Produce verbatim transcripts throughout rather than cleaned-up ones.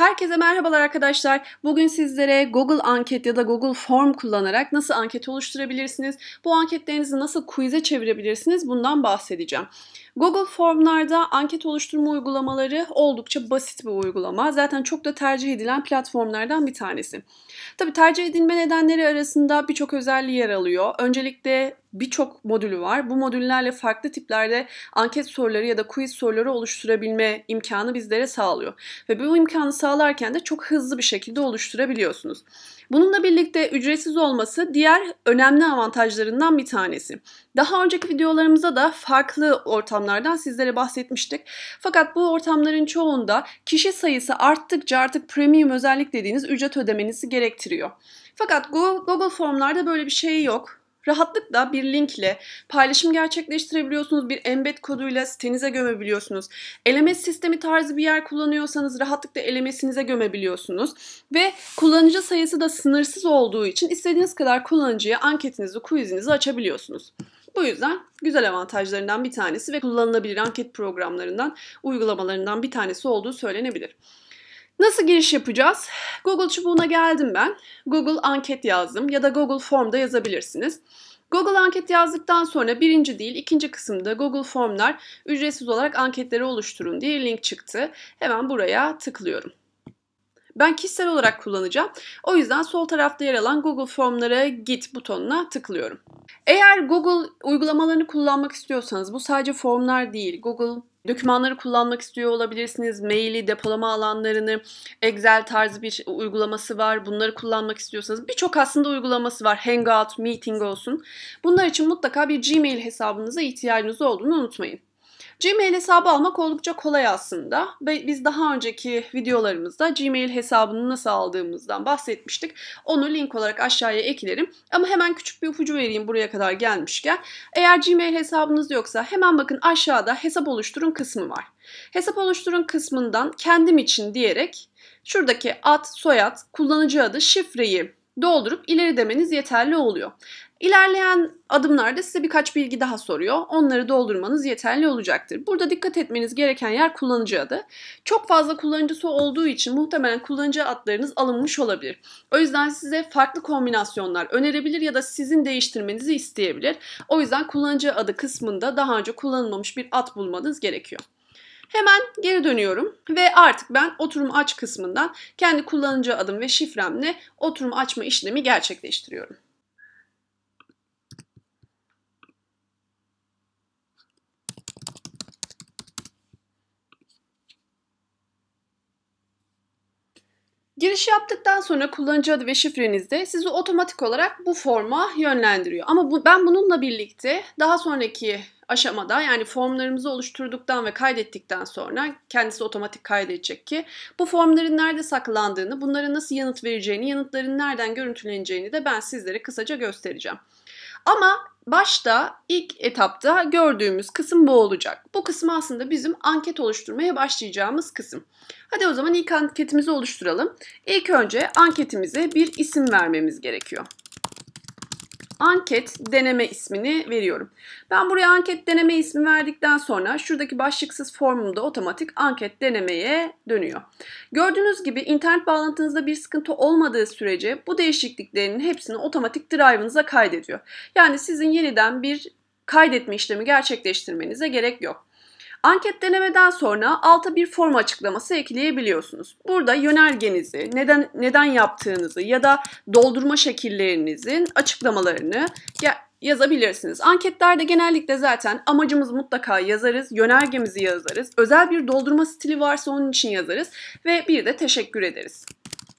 Herkese merhabalar arkadaşlar. Bugün sizlere Google Anket ya da Google Form kullanarak nasıl anket oluşturabilirsiniz, bu anketlerinizi nasıl quiz'e çevirebilirsiniz bundan bahsedeceğim. Google Form'larda anket oluşturma uygulamaları oldukça basit bir uygulama. Zaten çok da tercih edilen platformlardan bir tanesi. Tabii tercih edilme nedenleri arasında birçok özelliği yer alıyor. Öncelikle birçok modülü var. Bu modüllerle farklı tiplerde anket soruları ya da quiz soruları oluşturabilme imkanı bizlere sağlıyor. Ve bu imkanı sağlarken de çok hızlı bir şekilde oluşturabiliyorsunuz. Bununla birlikte ücretsiz olması diğer önemli avantajlarından bir tanesi. Daha önceki videolarımızda da farklı ortamlardan sizlere bahsetmiştik. Fakat bu ortamların çoğunda kişi sayısı arttıkça artık premium özellik dediğiniz ücret ödemenizi gerektiriyor. Fakat Google Form'larda böyle bir şey yok. Rahatlıkla bir linkle paylaşım gerçekleştirebiliyorsunuz. Bir embed koduyla sitenize gömebiliyorsunuz. L M S sistemi tarzı bir yer kullanıyorsanız rahatlıkla L M S'inize gömebiliyorsunuz. Ve kullanıcı sayısı da sınırsız olduğu için istediğiniz kadar kullanıcıya anketinizi, quizinizi açabiliyorsunuz. Bu yüzden güzel avantajlarından bir tanesi ve kullanılabilir anket programlarından, uygulamalarından bir tanesi olduğu söylenebilir. Nasıl giriş yapacağız? Google çubuğuna geldim ben. Google Anket yazdım ya da Google Form'da yazabilirsiniz. Google Anket yazdıktan sonra birinci değil ikinci kısımda Google Form'lar ücretsiz olarak anketleri oluşturun diye link çıktı. Hemen buraya tıklıyorum. Ben kişisel olarak kullanacağım. O yüzden sol tarafta yer alan Google Form'lara git butonuna tıklıyorum. Eğer Google uygulamalarını kullanmak istiyorsanız, bu sadece formlar değil, Google dokümanları kullanmak istiyor olabilirsiniz. Maili, depolama alanlarını, Excel tarzı bir uygulaması var. Bunları kullanmak istiyorsanız birçok aslında uygulaması var. Hangout, Meeting olsun. Bunlar için mutlaka bir Gmail hesabınıza ihtiyacınız olduğunu unutmayın. Gmail hesabı almak oldukça kolay aslında. Biz daha önceki videolarımızda Gmail hesabını nasıl aldığımızdan bahsetmiştik. Onu link olarak aşağıya eklerim. Ama hemen küçük bir ipucu vereyim buraya kadar gelmişken. Eğer Gmail hesabınız yoksa hemen bakın aşağıda hesap oluşturun kısmı var. Hesap oluşturun kısmından kendim için diyerek şuradaki ad, soyad, kullanıcı adı, şifreyi doldurup ileri demeniz yeterli oluyor. İlerleyen adımlarda size birkaç bilgi daha soruyor. Onları doldurmanız yeterli olacaktır. Burada dikkat etmeniz gereken yer kullanıcı adı. Çok fazla kullanıcısı olduğu için muhtemelen kullanıcı adlarınız alınmış olabilir. O yüzden size farklı kombinasyonlar önerebilir ya da sizin değiştirmenizi isteyebilir. O yüzden kullanıcı adı kısmında daha önce kullanılmamış bir ad bulmanız gerekiyor. Hemen geri dönüyorum ve artık ben oturum aç kısmından kendi kullanıcı adım ve şifremle oturum açma işlemi gerçekleştiriyorum. Giriş yaptıktan sonra kullanıcı adı ve şifreniz de sizi otomatik olarak bu forma yönlendiriyor. Ama bu, ben bununla birlikte daha sonraki aşamada, yani formlarımızı oluşturduktan ve kaydettikten sonra kendisi otomatik kaydedecek ki bu formların nerede saklandığını, bunlara nasıl yanıt vereceğini, yanıtların nereden görüntüleneceğini de ben sizlere kısaca göstereceğim. Ama başta ilk etapta gördüğümüz kısım bu olacak. Bu kısım aslında bizim anket oluşturmaya başlayacağımız kısım. Hadi o zaman ilk anketimizi oluşturalım. İlk önce anketimize bir isim vermemiz gerekiyor. Anket deneme ismini veriyorum. Ben buraya anket deneme ismi verdikten sonra şuradaki başlıksız formumda otomatik anket denemeye dönüyor. Gördüğünüz gibi internet bağlantınızda bir sıkıntı olmadığı sürece bu değişikliklerin hepsini otomatik drive'ınıza kaydediyor. Yani sizin yeniden bir kaydetme işlemi gerçekleştirmenize gerek yok. Anket denemeden sonra alta bir form açıklaması ekleyebiliyorsunuz. Burada yönergenizi, neden neden yaptığınızı ya da doldurma şekillerinizin açıklamalarını yazabilirsiniz. Anketlerde genellikle zaten amacımız mutlaka yazarız, yönergemizi yazarız, özel bir doldurma stili varsa onun için yazarız ve bir de teşekkür ederiz.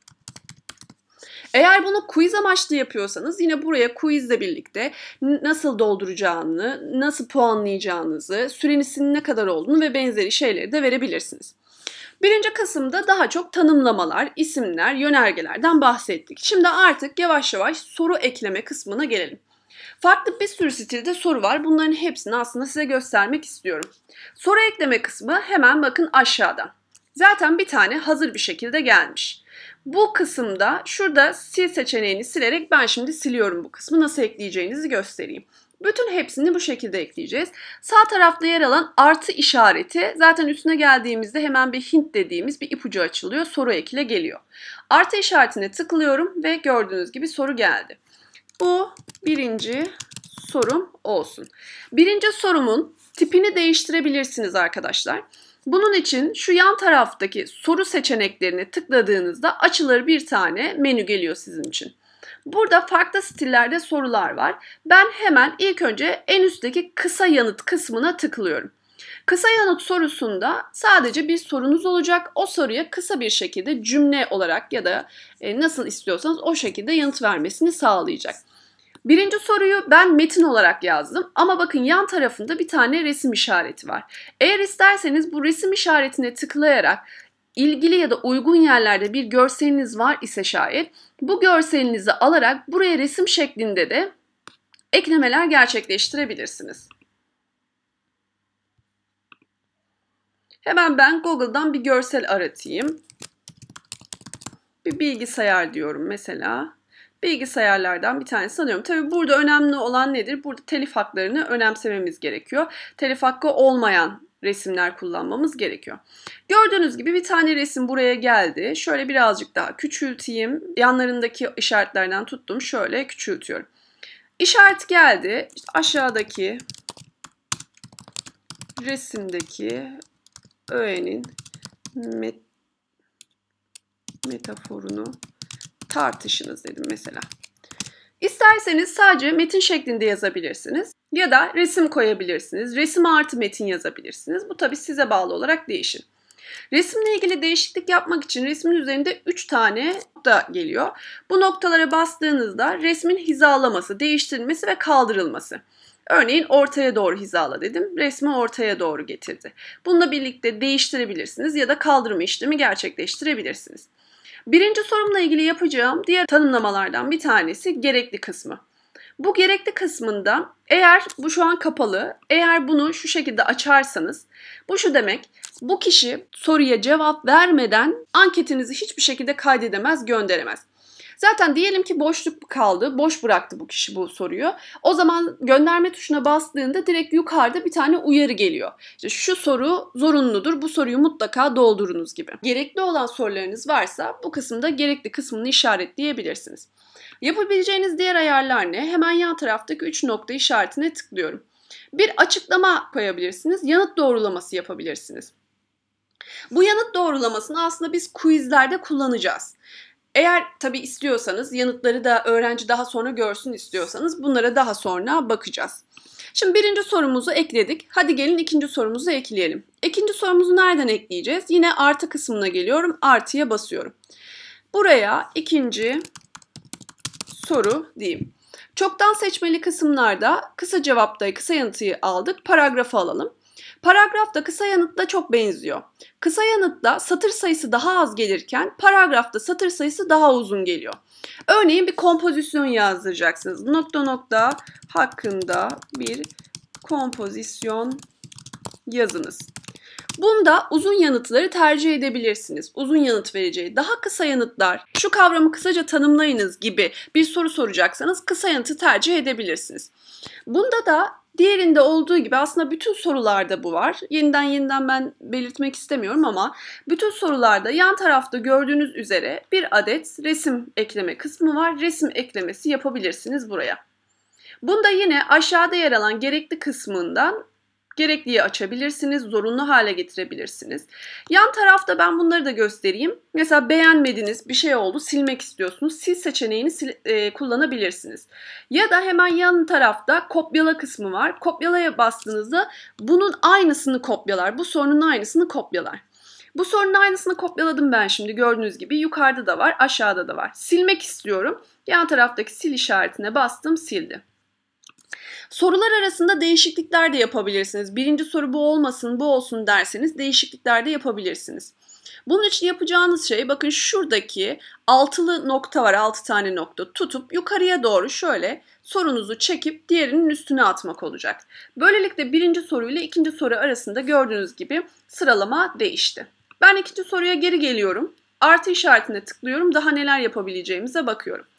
Eğer bunu quiz amaçlı yapıyorsanız yine buraya quizle birlikte nasıl dolduracağını, nasıl puanlayacağınızı, sürenizin ne kadar olduğunu ve benzeri şeyleri de verebilirsiniz. Birinci kısımda daha çok tanımlamalar, isimler, yönergelerden bahsettik. Şimdi artık yavaş yavaş soru ekleme kısmına gelelim. Farklı bir sürü stilde soru var. Bunların hepsini aslında size göstermek istiyorum. Soru ekleme kısmı hemen bakın aşağıda. Zaten bir tane hazır bir şekilde gelmiş. Bu kısımda şurada sil seçeneğini silerek ben şimdi siliyorum bu kısmı. Nasıl ekleyeceğinizi göstereyim. Bütün hepsini bu şekilde ekleyeceğiz. Sağ tarafta yer alan artı işareti zaten üstüne geldiğimizde hemen bir hint dediğimiz bir ipucu açılıyor. Soru ekle geliyor. Artı işaretine tıklıyorum ve gördüğünüz gibi soru geldi. Bu birinci sorum olsun. Birinci sorumun tipini değiştirebilirsiniz arkadaşlar. Bunun için şu yan taraftaki soru seçeneklerine tıkladığınızda açılır bir tane menü geliyor sizin için. Burada farklı stillerde sorular var. Ben hemen ilk önce en üstteki kısa yanıt kısmına tıklıyorum. Kısa yanıt sorusunda sadece bir sorunuz olacak. O soruya kısa bir şekilde cümle olarak ya da nasıl istiyorsanız o şekilde yanıt vermesini sağlayacak. Birinci soruyu ben metin olarak yazdım ama bakın yan tarafında bir tane resim işareti var. Eğer isterseniz bu resim işaretine tıklayarak ilgili ya da uygun yerlerde bir görseliniz var ise şayet bu görselinizi alarak buraya resim şeklinde de eklemeler gerçekleştirebilirsiniz. Hemen ben Google'dan bir görsel aratayım. Bir bilgisayar diyorum mesela. Bilgisayarlardan bir tanesi alıyorum. Tabii burada önemli olan nedir? Burada telif haklarını önemsememiz gerekiyor. Telif hakkı olmayan resimler kullanmamız gerekiyor. Gördüğünüz gibi bir tane resim buraya geldi. Şöyle birazcık daha küçülteyim. Yanlarındaki işaretlerden tuttum. Şöyle küçültüyorum. İşaret geldi. İşte aşağıdaki resimdeki öğenin met metaforunu tartışınız dedim mesela. İsterseniz sadece metin şeklinde yazabilirsiniz ya da resim koyabilirsiniz. Resim artı metin yazabilirsiniz. Bu tabii size bağlı olarak değişir. Resimle ilgili değişiklik yapmak için resmin üzerinde üç tane nokta geliyor. Bu noktalara bastığınızda resmin hizalaması, değiştirilmesi ve kaldırılması. Örneğin ortaya doğru hizala dedim. Resmi ortaya doğru getirdi. Bununla birlikte değiştirebilirsiniz ya da kaldırma işlemi gerçekleştirebilirsiniz. Birinci sorumla ilgili yapacağım diğer tanımlamalardan bir tanesi gerekli kısmı. Bu gerekli kısmında eğer bu şu an kapalı, eğer bunu şu şekilde açarsanız bu şu demek, bu kişi soruya cevap vermeden anketinizi hiçbir şekilde kaydedemez, gönderemez. Zaten diyelim ki boşluk kaldı, boş bıraktı bu kişi bu soruyu. O zaman gönderme tuşuna bastığında direkt yukarıda bir tane uyarı geliyor. İşte şu soru zorunludur, bu soruyu mutlaka doldurunuz gibi. Gerekli olan sorularınız varsa bu kısımda gerekli kısmını işaretleyebilirsiniz. Yapabileceğiniz diğer ayarlar ne? Hemen yan taraftaki üç nokta işaretine tıklıyorum. Bir açıklama koyabilirsiniz, yanıt doğrulaması yapabilirsiniz. Bu yanıt doğrulamasını aslında biz quizlerde kullanacağız. Eğer tabii istiyorsanız, yanıtları da öğrenci daha sonra görsün istiyorsanız bunlara daha sonra bakacağız. Şimdi birinci sorumuzu ekledik. Hadi gelin ikinci sorumuzu ekleyelim. İkinci sorumuzu nereden ekleyeceğiz? Yine artı kısmına geliyorum. Artıya basıyorum. Buraya ikinci soru diyeyim. Çoktan seçmeli kısımlarda kısa cevapta kısa yanıtı aldık. Paragrafı alalım. Paragrafta kısa yanıtla çok benziyor. Kısa yanıtta satır sayısı daha az gelirken paragrafta satır sayısı daha uzun geliyor. Örneğin bir kompozisyon yazdıracaksınız. Nokta nokta hakkında bir kompozisyon yazınız. Bunda uzun yanıtları tercih edebilirsiniz. Uzun yanıt vereceği. Daha kısa yanıtlar, şu kavramı kısaca tanımlayınız gibi bir soru soracaksanız kısa yanıtı tercih edebilirsiniz. Bunda da diğerinde olduğu gibi aslında bütün sorularda bu var. Yeniden yeniden ben belirtmek istemiyorum ama bütün sorularda yan tarafta gördüğünüz üzere bir adet resim ekleme kısmı var. Resim eklemesi yapabilirsiniz buraya. Bunda yine aşağıda yer alan gerekli kısmından gerekliyi açabilirsiniz, zorunlu hale getirebilirsiniz. Yan tarafta ben bunları da göstereyim. Mesela beğenmediniz, bir şey oldu, silmek istiyorsunuz. Sil seçeneğini sil, e, kullanabilirsiniz. Ya da hemen yan tarafta kopyala kısmı var. Kopyalaya bastığınızda bunun aynısını kopyalar, bu sorunun aynısını kopyalar. Bu sorunun aynısını kopyaladım ben şimdi gördüğünüz gibi. Yukarıda da var, aşağıda da var. Silmek istiyorum. Yan taraftaki sil işaretine bastım, sildi. Sorular arasında değişiklikler de yapabilirsiniz. Birinci soru bu olmasın, bu olsun derseniz değişiklikler de yapabilirsiniz. Bunun için yapacağınız şey bakın şuradaki altılı nokta var, altı tane nokta tutup yukarıya doğru şöyle sorunuzu çekip diğerinin üstüne atmak olacak. Böylelikle birinci soruyla ikinci soru arasında gördüğünüz gibi sıralama değişti. Ben ikinci soruya geri geliyorum. Artı işaretine tıklıyorum. Daha neler yapabileceğimize bakıyorum.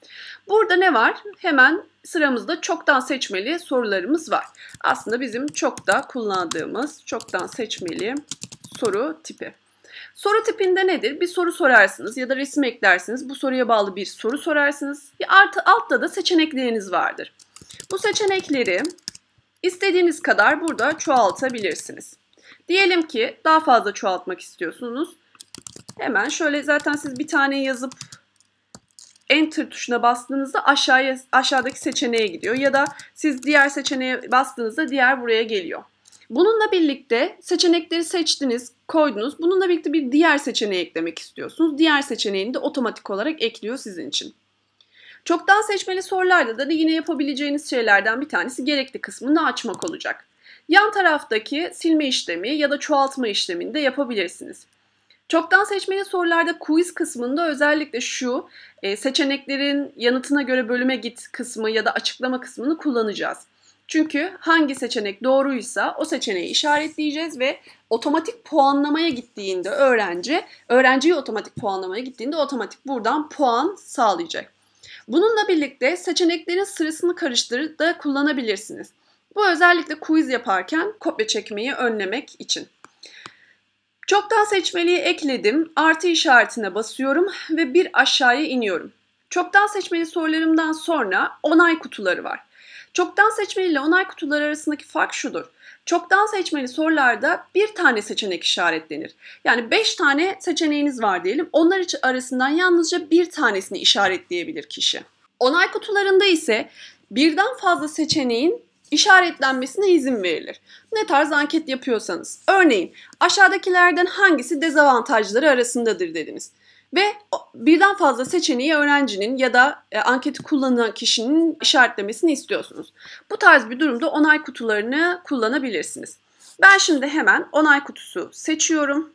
Burada ne var? Hemen sıramızda çoktan seçmeli sorularımız var. Aslında bizim çok da kullandığımız çoktan seçmeli soru tipi. Soru tipinde nedir? Bir soru sorarsınız ya da resim eklersiniz. Bu soruya bağlı bir soru sorarsınız. Artı altta da seçenekleriniz vardır. Bu seçenekleri istediğiniz kadar burada çoğaltabilirsiniz. Diyelim ki daha fazla çoğaltmak istiyorsunuz. Hemen şöyle zaten siz bir tane yazıp Enter tuşuna bastığınızda aşağıya aşağıdaki seçeneğe gidiyor. Ya da siz diğer seçeneğe bastığınızda diğer buraya geliyor. Bununla birlikte seçenekleri seçtiniz, koydunuz. Bununla birlikte bir diğer seçeneği eklemek istiyorsunuz. Diğer seçeneğini de otomatik olarak ekliyor sizin için. Çoktan seçmeli sorularda da yine yapabileceğiniz şeylerden bir tanesi gerekli kısmını açmak olacak. Yan taraftaki silme işlemi ya da çoğaltma işlemini de yapabilirsiniz. Çoktan seçmeli sorularda quiz kısmında özellikle şu e, seçeneklerin yanıtına göre bölüme git kısmı ya da açıklama kısmını kullanacağız. Çünkü hangi seçenek doğruysa o seçeneği işaretleyeceğiz ve otomatik puanlamaya gittiğinde öğrenci, öğrenciyi otomatik puanlamaya gittiğinde otomatik buradan puan sağlayacak. Bununla birlikte seçeneklerin sırasını karıştırıp da kullanabilirsiniz. Bu özellikle quiz yaparken kopya çekmeyi önlemek için. Çoktan seçmeliyi ekledim. Artı işaretine basıyorum ve bir aşağıya iniyorum. Çoktan seçmeli sorularımdan sonra onay kutuları var. Çoktan seçmeli ile onay kutuları arasındaki fark şudur. Çoktan seçmeli sorularda bir tane seçenek işaretlenir. Yani beş tane seçeneğiniz var diyelim. Onlar arasından yalnızca bir tanesini işaretleyebilir kişi. Onay kutularında ise birden fazla seçeneğin işaretlenmesine izin verilir. Ne tarz anket yapıyorsanız. Örneğin aşağıdakilerden hangisi dezavantajları arasındadır dediniz. Ve birden fazla seçeneği öğrencinin ya da e, anketi kullanan kişinin işaretlemesini istiyorsunuz. Bu tarz bir durumda onay kutularını kullanabilirsiniz. Ben şimdi hemen onay kutusu seçiyorum.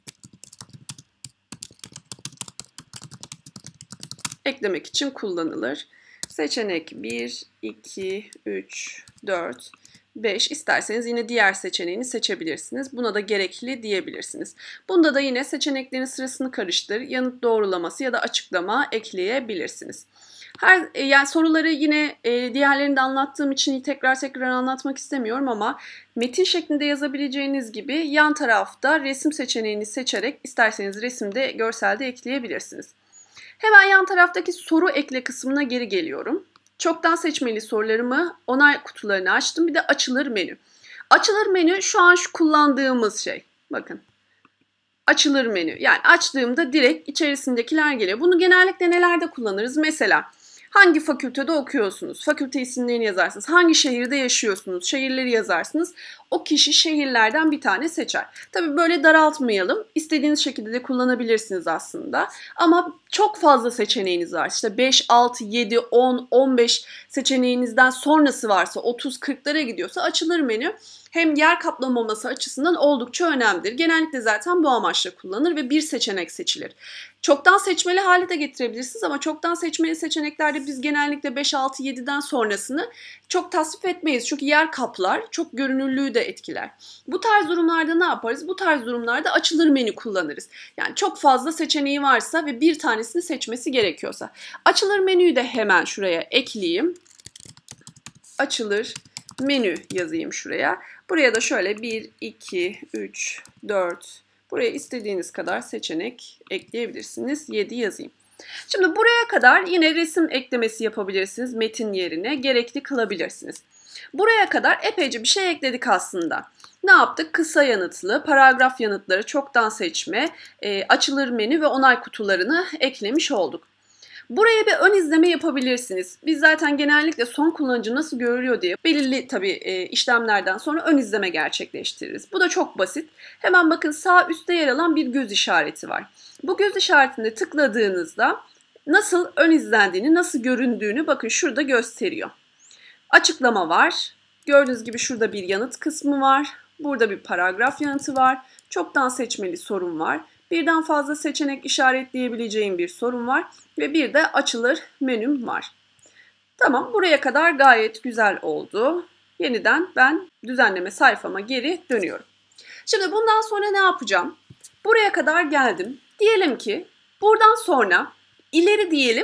Eklemek için kullanılır. Seçenek bir, iki, üç, dört, beş. İsterseniz yine diğer seçeneğini seçebilirsiniz. Buna da gerekli diyebilirsiniz. Bunda da yine seçeneklerin sırasını karıştır, yanıt doğrulaması ya da açıklama ekleyebilirsiniz. Her yani soruları yine e, diğerlerini de anlattığım için tekrar tekrar anlatmak istemiyorum ama metin şeklinde yazabileceğiniz gibi yan tarafta resim seçeneğini seçerek isterseniz resimde, görselde ekleyebilirsiniz. Hemen yan taraftaki soru ekle kısmına geri geliyorum. Çoktan seçmeli sorularımı onay kutularını açtım. Bir de açılır menü. Açılır menü şu an şu kullandığımız şey. Bakın. Açılır menü. Yani açtığımda direkt içerisindekiler geliyor. Bunu genellikle nelerde kullanırız? Mesela hangi fakültede okuyorsunuz? Fakülte isimlerini yazarsınız. Hangi şehirde yaşıyorsunuz? Şehirleri yazarsınız. O kişi şehirlerden bir tane seçer. Tabii böyle daraltmayalım. İstediğiniz şekilde de kullanabilirsiniz aslında. Ama çok fazla seçeneğiniz var. İşte beş, altı, yedi, on, on beş seçeneğinizden sonrası varsa otuz kırklara gidiyorsa açılır menü hem yer kaplamaması açısından oldukça önemlidir. Genellikle zaten bu amaçla kullanılır ve bir seçenek seçilir. Çoktan seçmeli hale de getirebilirsiniz ama çoktan seçmeli seçeneklerde biz genellikle beş, altı, yediden sonrasını çok tasvip etmeyiz. Çünkü yer kaplar, çok görünürlüğü de etkiler. Bu tarz durumlarda ne yaparız? Bu tarz durumlarda açılır menü kullanırız. Yani çok fazla seçeneği varsa ve bir tanesini seçmesi gerekiyorsa. Açılır menüyü de hemen şuraya ekleyeyim. Açılır menü yazayım şuraya. Buraya da şöyle bir, iki, üç, dört, buraya istediğiniz kadar seçenek ekleyebilirsiniz. yedi yazayım. Şimdi buraya kadar yine resim eklemesi yapabilirsiniz. Metin yerine gerekli kılabilirsiniz. Buraya kadar epeyce bir şey ekledik aslında. Ne yaptık? Kısa yanıtlı, paragraf yanıtları, çoktan seçme, e, açılır menü ve onay kutularını eklemiş olduk. Buraya bir ön izleme yapabilirsiniz. Biz zaten genellikle son kullanıcı nasıl görüyor diye belirli tabii e, işlemlerden sonra ön izleme gerçekleştiririz. Bu da çok basit. Hemen bakın sağ üstte yer alan bir göz işareti var. Bu göz işaretine tıkladığınızda nasıl ön izlendiğini, nasıl göründüğünü bakın şurada gösteriyor. Açıklama var. Gördüğünüz gibi şurada bir yanıt kısmı var. Burada bir paragraf yanıtı var. Çoktan seçmeli sorun var. Birden fazla seçenek işaretleyebileceğim bir sorun var. Ve bir de açılır menüm var. Tamam, buraya kadar gayet güzel oldu. Yeniden ben düzenleme sayfama geri dönüyorum. Şimdi bundan sonra ne yapacağım? Buraya kadar geldim. Diyelim ki buradan sonra ileri diyelim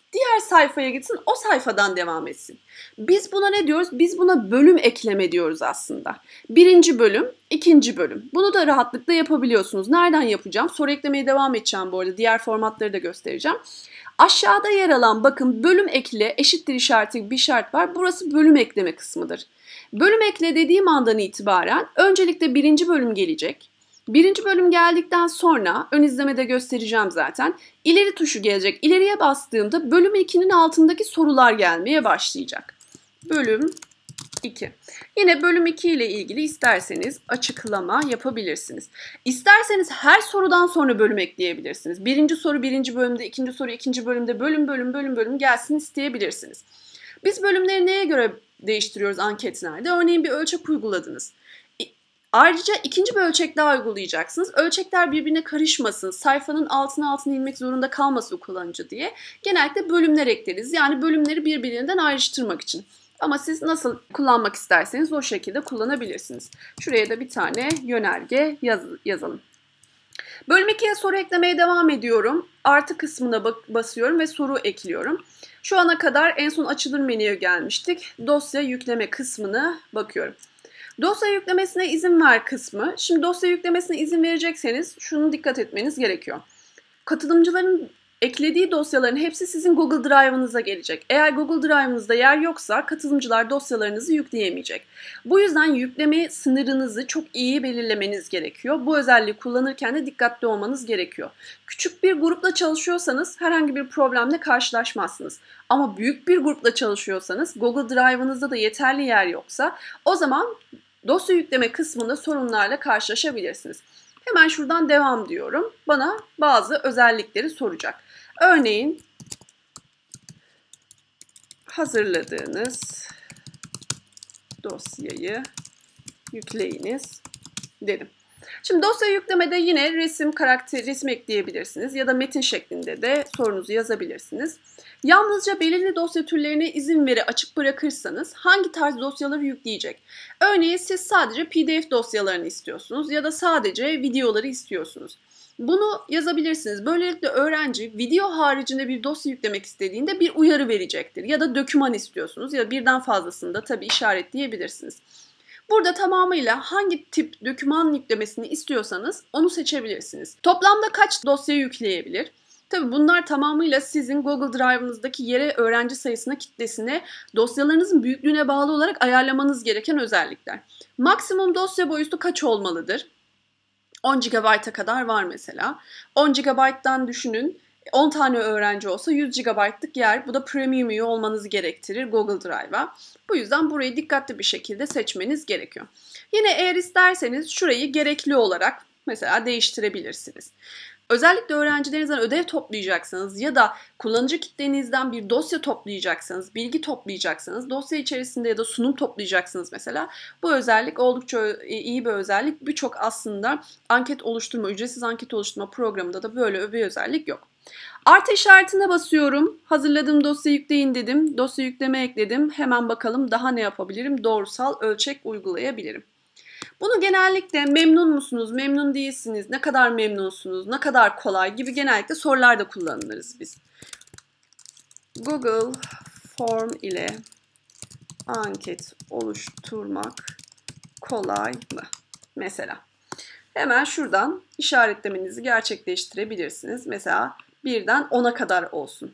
Diğer sayfaya gitsin, o sayfadan devam etsin. Biz buna ne diyoruz? Biz buna bölüm ekleme diyoruz aslında. Birinci bölüm, ikinci bölüm. Bunu da rahatlıkla yapabiliyorsunuz. Nereden yapacağım? Soru eklemeye devam edeceğim bu arada. Diğer formatları da göstereceğim. Aşağıda yer alan bakın bölüm ekle eşittir işareti bir şart var. Burası bölüm ekleme kısmıdır. Bölüm ekle dediğim andan itibaren öncelikle birinci bölüm gelecek. Birinci bölüm geldikten sonra ön izlemede göstereceğim zaten. İleri tuşu gelecek. İleriye bastığımda bölüm ikinin altındaki sorular gelmeye başlayacak. Bölüm iki. Yine bölüm iki ile ilgili isterseniz açıklama yapabilirsiniz. İsterseniz her sorudan sonra bölüm ekleyebilirsiniz. Birinci soru birinci bölümde, ikinci soru ikinci bölümde bölüm bölüm bölüm bölüm gelsin isteyebilirsiniz. Biz bölümleri neye göre değiştiriyoruz anketlerde? Örneğin bir ölçek uyguladınız. Ayrıca ikinci bir ölçek daha uygulayacaksınız. Ölçekler birbirine karışmasın, sayfanın altına altına inmek zorunda kalmasın kullanıcı diye. Genellikle bölümler ekleriz. Yani bölümleri birbirinden ayrıştırmak için. Ama siz nasıl kullanmak isterseniz o şekilde kullanabilirsiniz. Şuraya da bir tane yönerge yaz yazalım. Bölüm ikiye soru eklemeye devam ediyorum. Artı kısmına basıyorum ve soru ekliyorum. Şu ana kadar en son açılır menüye gelmiştik. Dosya yükleme kısmına bakıyorum. Dosya yüklemesine izin ver kısmı. Şimdi dosya yüklemesine izin verecekseniz şunu dikkat etmeniz gerekiyor. Katılımcıların eklediği dosyaların hepsi sizin Google Drive'ınıza gelecek. Eğer Google Drive'ınızda yer yoksa katılımcılar dosyalarınızı yükleyemeyecek. Bu yüzden yükleme sınırınızı çok iyi belirlemeniz gerekiyor. Bu özelliği kullanırken de dikkatli olmanız gerekiyor. Küçük bir grupla çalışıyorsanız herhangi bir problemle karşılaşmazsınız. Ama büyük bir grupla çalışıyorsanız Google Drive'ınızda da yeterli yer yoksa o zaman dosya yükleme kısmında sorunlarla karşılaşabilirsiniz. Hemen şuradan devam diyorum. Bana bazı özellikleri soracak. Örneğin hazırladığınız dosyayı yükleyiniz dedim. Şimdi dosya yüklemede yine resim, karakter, resim ekleyebilirsiniz ya da metin şeklinde de sorunuzu yazabilirsiniz. Yalnızca belirli dosya türlerine izin veri açık bırakırsanız hangi tarz dosyaları yükleyecek? Örneğin siz sadece P D F dosyalarını istiyorsunuz ya da sadece videoları istiyorsunuz. Bunu yazabilirsiniz. Böylelikle öğrenci video haricinde bir dosya yüklemek istediğinde bir uyarı verecektir. Ya da doküman istiyorsunuz ya da birden fazlasını da tabii işaretleyebilirsiniz. Burada tamamıyla hangi tip doküman yüklemesini istiyorsanız onu seçebilirsiniz. Toplamda kaç dosya yükleyebilir? Tabii bunlar tamamıyla sizin Google Drive'ınızdaki yere öğrenci sayısına, kitlesine, dosyalarınızın büyüklüğüne bağlı olarak ayarlamanız gereken özellikler. Maksimum dosya boyutu kaç olmalıdır? on gigabayta kadar var mesela. on gigabayttan düşünün. on tane öğrenci olsa yüz gigabaytlık yer. Bu da premium üye olmanızı gerektirir Google Drive'a. Bu yüzden burayı dikkatli bir şekilde seçmeniz gerekiyor. Yine eğer isterseniz şurayı gerekli olarak mesela değiştirebilirsiniz. Özellikle öğrencilerinizden ödev toplayacaksınız ya da kullanıcı kitlenizden bir dosya toplayacaksanız, bilgi toplayacaksanız, dosya içerisinde ya da sunum toplayacaksınız mesela. Bu özellik oldukça iyi bir özellik. Birçok aslında anket oluşturma, ücretsiz anket oluşturma programında da böyle bir özellik yok. Artı işaretine basıyorum. Hazırladığım dosyayı yükleyin dedim. Dosya yükleme ekledim. Hemen bakalım daha ne yapabilirim? Doğrusal ölçek uygulayabilirim. Bunu genellikle memnun musunuz, memnun değilsiniz, ne kadar memnunsunuz, ne kadar kolay gibi genellikle sorularda kullanırız biz. Google Form ile anket oluşturmak kolay mı? Mesela. Hemen şuradan işaretlemenizi gerçekleştirebilirsiniz. Mesela birden ona kadar olsun.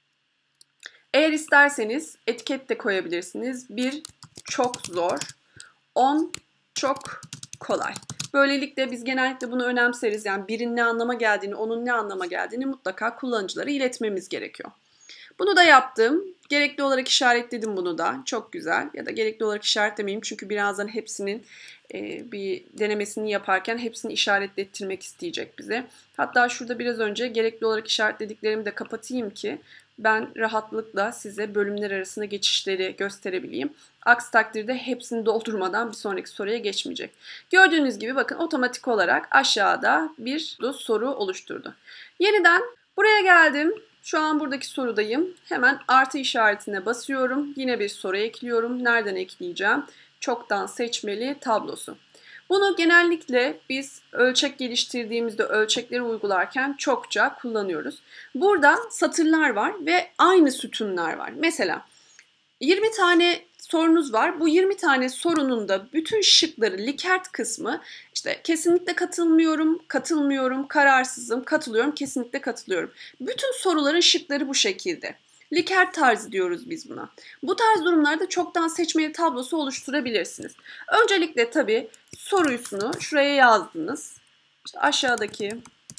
Eğer isterseniz etiket de koyabilirsiniz. bir çok zor, on çok kolay. Böylelikle biz genellikle bunu önemseriz. Yani birin ne anlama geldiğini, onun ne anlama geldiğini mutlaka kullanıcılara iletmemiz gerekiyor. Bunu da yaptım. Gerekli olarak işaretledim bunu da. Çok güzel. Ya da gerekli olarak işaretlemeyeyim çünkü birazdan hepsinin e, bir denemesini yaparken hepsini işaretlettirmek isteyecek bize. Hatta şurada biraz önce gerekli olarak işaretlediklerimi de kapatayım ki ben rahatlıkla size bölümler arasında geçişleri gösterebileyim. Aksi takdirde hepsini doldurmadan bir sonraki soruya geçmeyecek. Gördüğünüz gibi bakın otomatik olarak aşağıda bir soru oluşturdu. Yeniden buraya geldim. Şu an buradaki sorudayım. Hemen artı işaretine basıyorum. Yine bir soru ekliyorum. Nereden ekleyeceğim? Çoktan seçmeli tablosu. Bunu genellikle biz ölçek geliştirdiğimizde, ölçekleri uygularken çokça kullanıyoruz. Burada satırlar var ve aynı sütunlar var. Mesela yirmi tane sorunuz var. Bu yirmi tane sorunun da bütün şıkları, Likert kısmı işte kesinlikle katılmıyorum, katılmıyorum, kararsızım, katılıyorum, kesinlikle katılıyorum. Bütün soruların şıkları bu şekilde. Likert tarzı diyoruz biz buna. Bu tarz durumlarda çoktan seçmeli tablosu oluşturabilirsiniz. Öncelikle tabii sorusunu şuraya yazdınız. İşte aşağıdaki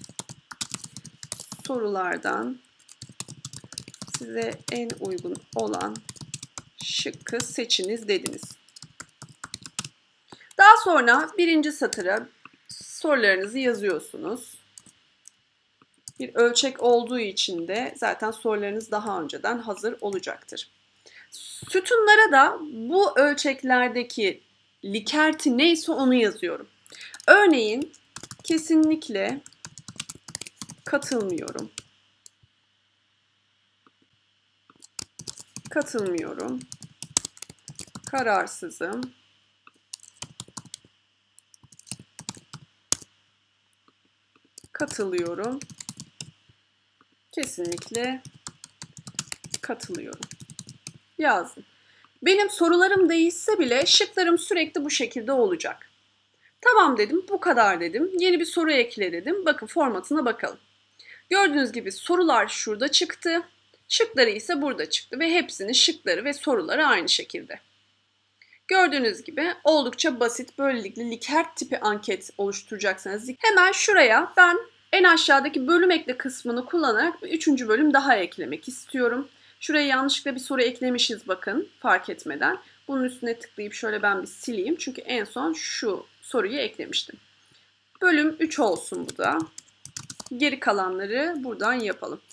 sorulardan size en uygun olan şıkkı seçiniz dediniz. Daha sonra birinci satıra sorularınızı yazıyorsunuz. Bir ölçek olduğu için de zaten sorularınız daha önceden hazır olacaktır. Sütunlara da bu ölçeklerdeki Likert'i neyse onu yazıyorum. Örneğin kesinlikle katılmıyorum. Katılmıyorum. Kararsızım. Katılıyorum. Kesinlikle katılıyorum. Yazdım. Benim sorularım değişse bile şıklarım sürekli bu şekilde olacak. Tamam dedim, bu kadar dedim. Yeni bir soru ekle dedim. Bakın formatına bakalım. Gördüğünüz gibi sorular şurada çıktı. Şıkları ise burada çıktı ve hepsinin şıkları ve soruları aynı şekilde. Gördüğünüz gibi oldukça basit, böylelikle Likert tipi anket oluşturacaksınız. Hemen şuraya ben en aşağıdaki bölüm ekle kısmını kullanarak bir üçüncü bölüm daha eklemek istiyorum. Şuraya yanlışlıkla bir soru eklemişiz bakın fark etmeden. Bunun üstüne tıklayıp şöyle ben bir sileyim. Çünkü en son şu soruyu eklemiştim. Bölüm üç olsun bu da. Geri kalanları buradan yapalım.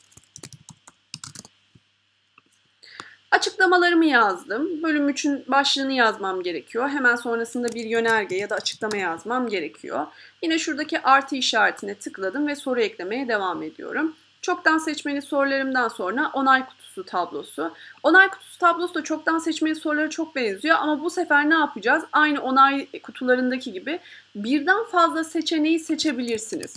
Açıklamalarımı yazdım. Bölüm üçün başlığını yazmam gerekiyor. Hemen sonrasında bir yönerge ya da açıklama yazmam gerekiyor. Yine şuradaki artı işaretine tıkladım ve soru eklemeye devam ediyorum. Çoktan seçmeli sorularımdan sonra onay kutusu tablosu. Onay kutusu tablosu da çoktan seçmeli sorulara çok benziyor ama bu sefer ne yapacağız? Aynı onay kutularındaki gibi birden fazla seçeneği seçebilirsiniz.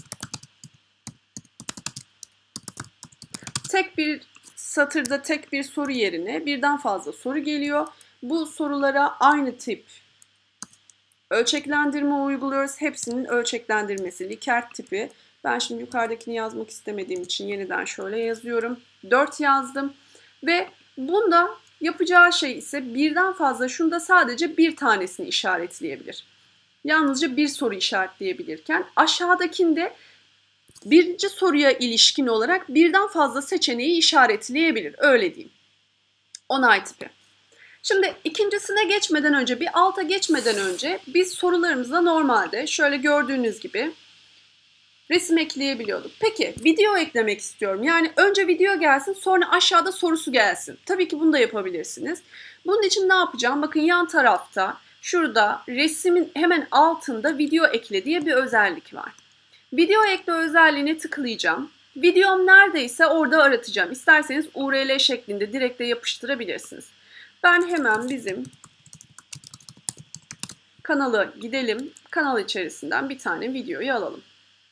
Tek bir satırda tek bir soru yerine birden fazla soru geliyor. Bu sorulara aynı tip ölçeklendirme uyguluyoruz. Hepsinin ölçeklendirmesi Likert tipi. Ben şimdi yukarıdakini yazmak istemediğim için yeniden şöyle yazıyorum. dört yazdım ve bunda yapacağı şey ise birden fazla şunda sadece bir tanesini işaretleyebilir. Yalnızca bir soru işaretleyebilirken aşağıdakinde birinci soruya ilişkin olarak birden fazla seçeneği işaretleyebilir. Öyle diyeyim. Onay tipi. Şimdi ikincisine geçmeden önce, bir alta geçmeden önce biz sorularımızda normalde şöyle gördüğünüz gibi resim ekleyebiliyorduk. Peki video eklemek istiyorum. Yani önce video gelsin, sonra aşağıda sorusu gelsin. Tabii ki bunu da yapabilirsiniz. Bunun için ne yapacağım? Bakın yan tarafta şurada resmin hemen altında video ekle diye bir özellik var. Video ekle özelliğine tıklayacağım. Videom neredeyse orada aratacağım. İsterseniz U R L şeklinde direkt de yapıştırabilirsiniz. Ben hemen bizim kanala gidelim. Kanal içerisinden bir tane videoyu alalım.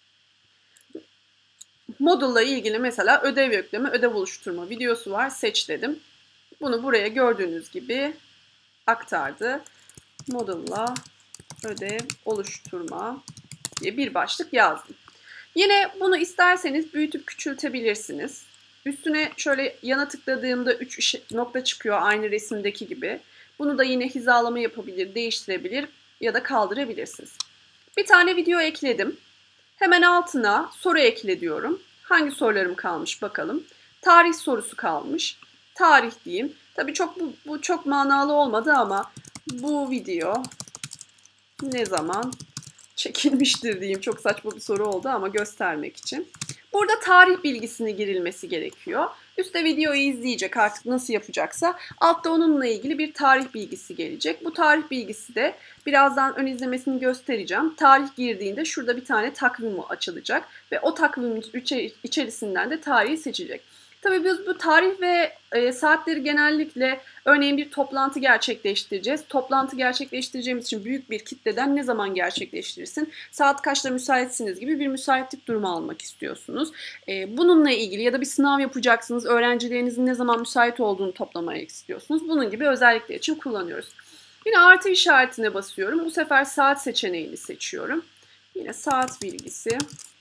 Module'la ilgili mesela ödev yükleme, ödev oluşturma videosu var. Seç dedim. Bunu buraya gördüğünüz gibi aktardı. Module'la ödev oluşturma diye bir başlık yazdım. Yine bunu isterseniz büyütüp küçültebilirsiniz. Üstüne şöyle yana tıkladığımda üç nokta çıkıyor aynı resimdeki gibi. Bunu da yine hizalama yapabilir, değiştirebilir ya da kaldırabilirsiniz. Bir tane video ekledim. Hemen altına soru ekle diyorum. Hangi sorularım kalmış bakalım. Tarih sorusu kalmış. Tarih diyeyim. Tabii çok bu, bu çok manalı olmadı ama bu video ne zaman çekilmiştir diyeyim. Çok saçma bir soru oldu ama göstermek için. Burada tarih bilgisini girilmesi gerekiyor. Üstte videoyu izleyecek artık nasıl yapacaksa. Altta onunla ilgili bir tarih bilgisi gelecek. Bu tarih bilgisi de birazdan ön izlemesini göstereceğim. Tarih girdiğinde şurada bir tane takvim açılacak. Ve o takvimin içerisinden de tarihi seçecek. Tabii biz bu tarih ve e, saatleri genellikle örneğin bir toplantı gerçekleştireceğiz. Toplantı gerçekleştireceğimiz için büyük bir kitleden ne zaman gerçekleştirirsin? Saat kaçta müsaitsiniz gibi bir müsaitlik durumu almak istiyorsunuz. E, bununla ilgili ya da bir sınav yapacaksınız. Öğrencilerinizin ne zaman müsait olduğunu toplamaya istiyorsunuz. Bunun gibi özellikler için kullanıyoruz. Yine artı işaretine basıyorum. Bu sefer saat seçeneğini seçiyorum. Yine saat bilgisi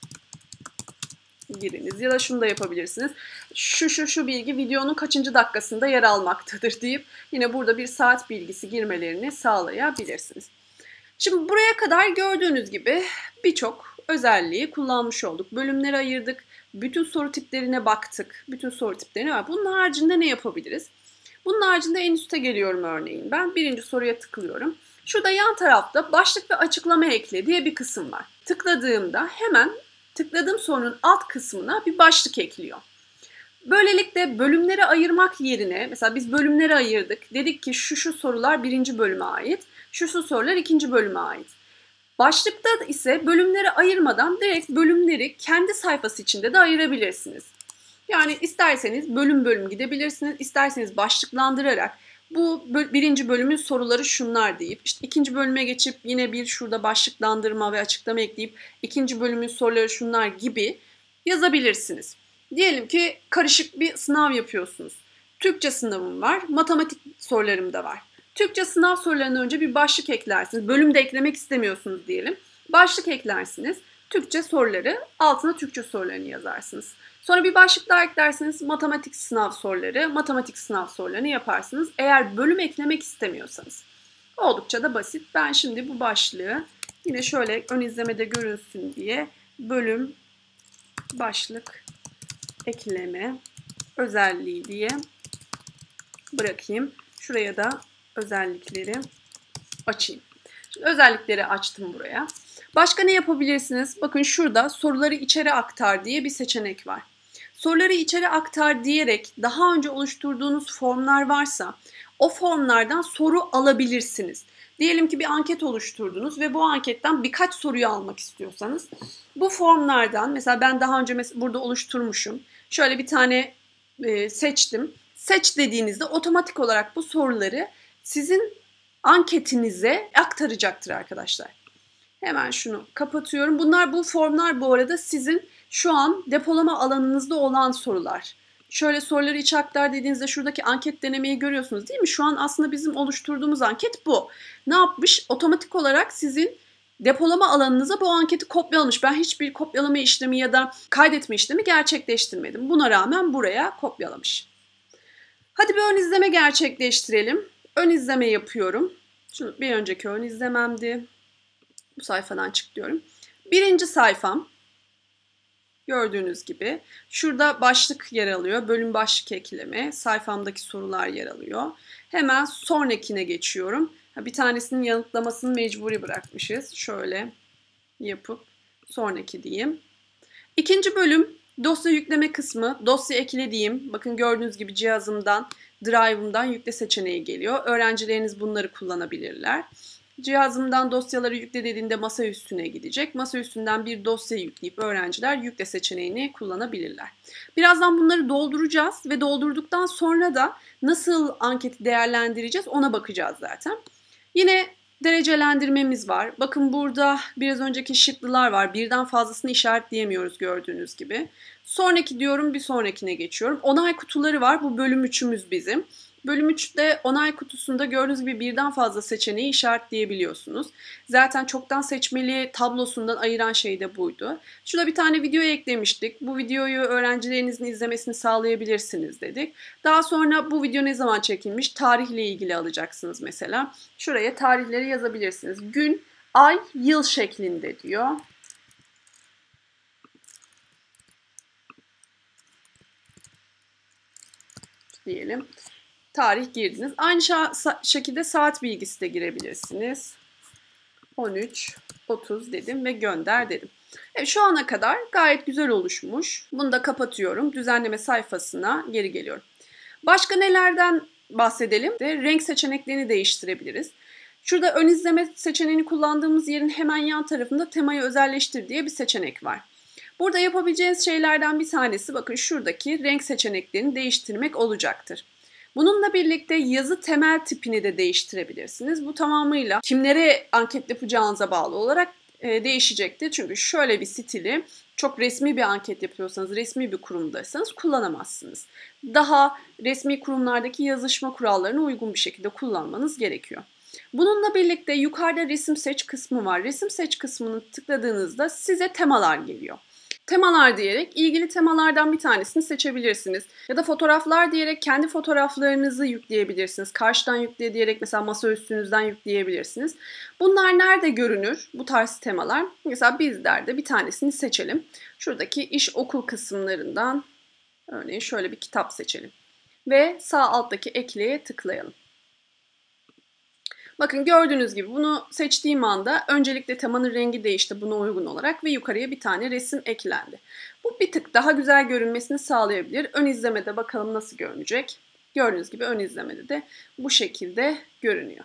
giriniz ya da şunu da yapabilirsiniz. Şu şu şu bilgi videonun kaçıncı dakikasında yer almaktadır deyip yine burada bir saat bilgisi girmelerini sağlayabilirsiniz. Şimdi buraya kadar gördüğünüz gibi birçok özelliği kullanmış olduk. Bölümlere ayırdık. Bütün soru tiplerine baktık. Bütün soru tiplerine var. Bunun haricinde ne yapabiliriz? Bunun haricinde en üste geliyorum örneğin. Ben birinci soruya tıklıyorum. Şurada yan tarafta başlık ve açıklama ekle diye bir kısım var. Tıkladığımda hemen tıkladığım sorunun alt kısmına bir başlık ekliyor. Böylelikle bölümlere ayırmak yerine, mesela biz bölümlere ayırdık. Dedik ki şu şu sorular birinci bölüme ait, şu şu sorular ikinci bölüme ait. Başlıkta ise bölümlere ayırmadan direkt bölümleri kendi sayfası içinde de ayırabilirsiniz. Yani isterseniz bölüm bölüm gidebilirsiniz, isterseniz başlıklandırarak bu birinci bölümün soruları şunlar deyip, işte ikinci bölüme geçip yine bir şurada başlıklandırma ve açıklama ekleyip ikinci bölümün soruları şunlar gibi yazabilirsiniz. Diyelim ki karışık bir sınav yapıyorsunuz. Türkçe sınavım var, matematik sorularım da var. Türkçe sınav sorularından önce bir başlık eklersiniz. Bölüm de eklemek istemiyorsunuz diyelim. Başlık eklersiniz. Türkçe soruları, altına Türkçe sorularını yazarsınız. Sonra bir başlık daha eklersiniz. Matematik sınav soruları, matematik sınav sorularını yaparsınız. Eğer bölüm eklemek istemiyorsanız. Oldukça da basit. Ben şimdi bu başlığı yine şöyle ön izlemede görünsün diye bölüm, başlık, ekleme, özelliği diye bırakayım. Şuraya da özellikleri açayım. Şimdi özellikleri açtım buraya. Başka ne yapabilirsiniz? Bakın şurada soruları içeri aktar diye bir seçenek var. Soruları içeri aktar diyerek daha önce oluşturduğunuz formlar varsa o formlardan soru alabilirsiniz. Diyelim ki bir anket oluşturdunuz ve bu anketten birkaç soruyu almak istiyorsanız bu formlardan, mesela ben daha önce burada oluşturmuşum. Şöyle bir tane e, seçtim. Seç dediğinizde otomatik olarak bu soruları sizin anketinize aktaracaktır arkadaşlar. Hemen şunu kapatıyorum. Bunlar, bu formlar bu arada sizin şu an depolama alanınızda olan sorular. Şöyle soruları iç aktar dediğinizde şuradaki anket denemeyi görüyorsunuz değil mi? Şu an aslında bizim oluşturduğumuz anket bu. Ne yapmış? Otomatik olarak sizin depolama alanınıza bu anketi kopyalamış. Ben hiçbir kopyalama işlemi ya da kaydetme işlemi gerçekleştirmedim. Buna rağmen buraya kopyalamış. Hadi bir ön izleme gerçekleştirelim. Ön izleme yapıyorum. Şunu bir önceki ön izlememdi. Bu sayfadan çık diyorum. Birinci sayfam. Gördüğünüz gibi şurada başlık yer alıyor. Bölüm başlık ekleme. Sayfamdaki sorular yer alıyor. Hemen sonrakine geçiyorum. Bir tanesinin yanıtlamasını mecburi bırakmışız. Şöyle yapıp sonraki diyeyim. İkinci bölüm dosya yükleme kısmı. Dosya ekle diyeyim. Bakın gördüğünüz gibi cihazımdan, Drive'ımdan yükle seçeneği geliyor. Öğrencileriniz bunları kullanabilirler. Cihazımdan dosyaları yükle dediğinde masa üstüne gidecek. Masa üstünden bir dosya yükleyip öğrenciler yükle seçeneğini kullanabilirler. Birazdan bunları dolduracağız ve doldurduktan sonra da nasıl anketi değerlendireceğiz ona bakacağız zaten. Yine derecelendirmemiz var. Bakın burada biraz önceki şıklılar var. Birden fazlasını işaretleyemiyoruz gördüğünüz gibi. Sonraki diyorum, bir sonrakine geçiyorum. Onay kutuları var. Bu bölüm üçümüz bizim. Bölüm üçte onay kutusunda gördüğünüz gibi birden fazla seçeneği işaretleyebiliyorsunuz. Zaten çoktan seçmeli tablosundan ayıran şey de buydu. Şurada bir tane video eklemiştik. Bu videoyu öğrencilerinizin izlemesini sağlayabilirsiniz dedik. Daha sonra bu video ne zaman çekilmiş? Tarihle ilgili alacaksınız mesela. Şuraya tarihleri yazabilirsiniz. Gün, ay, yıl şeklinde diyor. Diyelim. Tarih girdiniz. Aynı şekilde saat bilgisi de girebilirsiniz. on üç otuz dedim ve gönder dedim. Evet, şu ana kadar gayet güzel oluşmuş. Bunu da kapatıyorum. Düzenleme sayfasına geri geliyorum. Başka nelerden bahsedelim? De, renk seçeneklerini değiştirebiliriz. Şurada ön izleme seçeneğini kullandığımız yerin hemen yan tarafında temayı özelleştir diye bir seçenek var. Burada yapabileceğiniz şeylerden bir tanesi bakın şuradaki renk seçeneklerini değiştirmek olacaktır. Bununla birlikte yazı temel tipini de değiştirebilirsiniz. Bu tamamıyla kimlere anket yapacağınıza bağlı olarak e, değişecektir. Çünkü şöyle bir stili çok resmi bir anket yapıyorsanız, resmi bir kurumdaysanız kullanamazsınız. Daha resmi kurumlardaki yazışma kurallarına uygun bir şekilde kullanmanız gerekiyor. Bununla birlikte yukarıda resim seç kısmı var. Resim seç kısmını tıkladığınızda size temalar geliyor. Temalar diyerek ilgili temalardan bir tanesini seçebilirsiniz. Ya da fotoğraflar diyerek kendi fotoğraflarınızı yükleyebilirsiniz. Karşıdan yükle diyerek mesela masa üstünüzden yükleyebilirsiniz. Bunlar nerede görünür bu tarz temalar? Mesela bizler de bir tanesini seçelim. Şuradaki iş okul kısımlarından örneğin şöyle bir kitap seçelim. Ve sağ alttaki ekleye tıklayalım. Bakın gördüğünüz gibi bunu seçtiğim anda öncelikle temanın rengi değişti buna uygun olarak ve yukarıya bir tane resim eklendi. Bu bir tık daha güzel görünmesini sağlayabilir. Ön izlemede bakalım nasıl görünecek. Gördüğünüz gibi ön izlemede de bu şekilde görünüyor.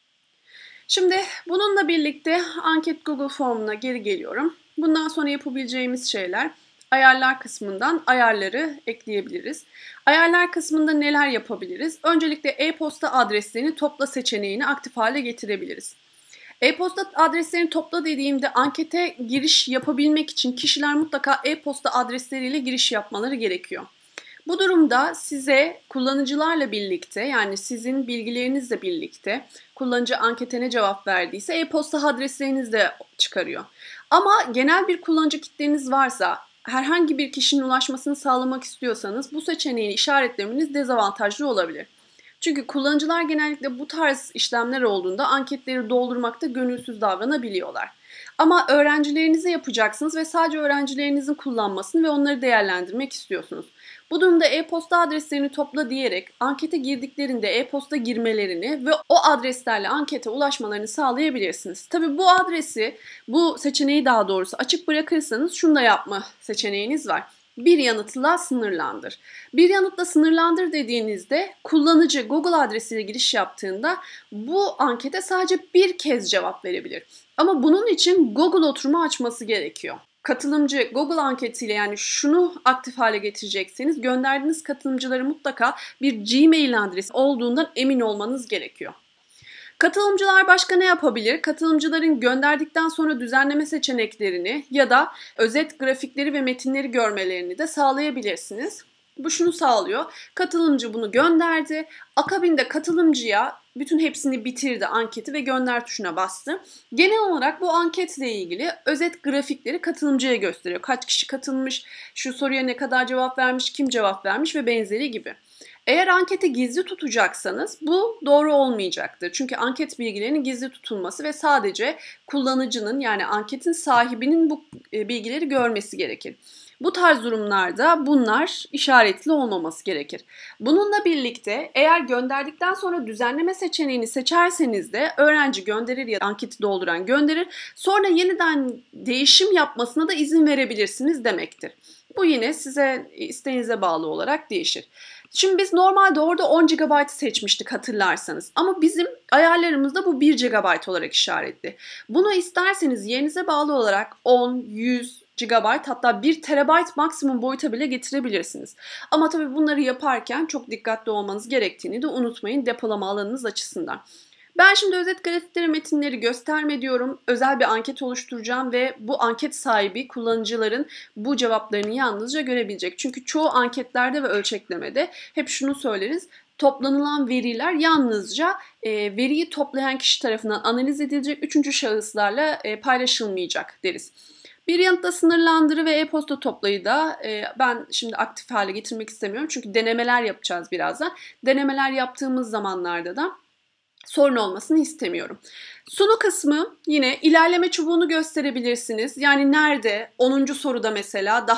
Şimdi bununla birlikte anket Google Form'una geri geliyorum. Bundan sonra yapabileceğimiz şeyler ayarlar kısmından ayarları ekleyebiliriz. Ayarlar kısmında neler yapabiliriz? Öncelikle e-posta adreslerini topla seçeneğini aktif hale getirebiliriz. E-posta adreslerini topla dediğimde ankete giriş yapabilmek için kişiler mutlaka e-posta adresleriyle giriş yapmaları gerekiyor. Bu durumda size kullanıcılarla birlikte yani sizin bilgilerinizle birlikte kullanıcı ankete ne cevap verdiyse e-posta adreslerinizi de çıkarıyor. Ama genel bir kullanıcı kitleniz varsa herhangi bir kişinin ulaşmasını sağlamak istiyorsanız bu seçeneği işaretlemeniz dezavantajlı olabilir. Çünkü kullanıcılar genellikle bu tarz işlemler olduğunda anketleri doldurmakta gönülsüz davranabiliyorlar. Ama öğrencilerinize yapacaksınız ve sadece öğrencilerinizin kullanmasını ve onları değerlendirmek istiyorsunuz. Bu durumda e-posta adreslerini topla diyerek ankete girdiklerinde e-posta girmelerini ve o adreslerle ankete ulaşmalarını sağlayabilirsiniz. Tabii bu adresi, bu seçeneği daha doğrusu açık bırakırsanız şunu da yapma seçeneğiniz var. Bir yanıtla sınırlandır. Bir yanıtla sınırlandır dediğinizde kullanıcı Google adresiyle giriş yaptığında bu ankete sadece bir kez cevap verebilir. Ama bunun için Google oturumu açması gerekiyor. Katılımcı Google anketiyle yani şunu aktif hale getirecekseniz gönderdiğiniz katılımcıları mutlaka bir Gmail adresi olduğundan emin olmanız gerekiyor. Katılımcılar başka ne yapabilir? Katılımcıların gönderdikten sonra düzenleme seçeneklerini ya da özet grafikleri ve metinleri görmelerini de sağlayabilirsiniz. Bu şunu sağlıyor. Katılımcı bunu gönderdi. Akabinde katılımcıya bütün hepsini bitirdi anketi ve gönder tuşuna bastı. Genel olarak bu anketle ilgili özet grafikleri katılımcıya gösteriyor. Kaç kişi katılmış, şu soruya ne kadar cevap vermiş, kim cevap vermiş ve benzeri gibi. Eğer anketi gizli tutacaksanız bu doğru olmayacaktır. Çünkü anket bilgilerinin gizli tutulması ve sadece kullanıcının yani anketin sahibinin bu bilgileri görmesi gerekir. Bu tarz durumlarda bunlar işaretli olmaması gerekir. Bununla birlikte eğer gönderdikten sonra düzenleme seçeneğini seçerseniz de öğrenci gönderir ya da anketi dolduran gönderir. Sonra yeniden değişim yapmasına da izin verebilirsiniz demektir. Bu yine size isteğinize bağlı olarak değişir. Şimdi biz normalde orada on gigabaytı seçmiştik hatırlarsanız ama bizim ayarlarımızda bu bir gigabayt olarak işaretli. Bunu isterseniz yerinize bağlı olarak on, yüz gigabayt hatta bir terabayt maksimum boyuta bile getirebilirsiniz. Ama tabii bunları yaparken çok dikkatli olmanız gerektiğini de unutmayın depolama alanınız açısından. Ben şimdi özet grafikleri, metinleri gösterme diyorum. Özel bir anket oluşturacağım ve bu anket sahibi kullanıcıların bu cevaplarını yalnızca görebilecek. Çünkü çoğu anketlerde ve ölçeklemede hep şunu söyleriz. Toplanılan veriler yalnızca e, veriyi toplayan kişi tarafından analiz edilecek, üçüncü şahıslarla e, paylaşılmayacak deriz. Bir yanıtla sınırlandırı ve e-posta toplayı da e, ben şimdi aktif hale getirmek istemiyorum. Çünkü denemeler yapacağız birazdan. Denemeler yaptığımız zamanlarda da sorun olmasını istemiyorum. Sunu kısmı yine ilerleme çubuğunu gösterebilirsiniz. Yani nerede onuncu soruda mesela daha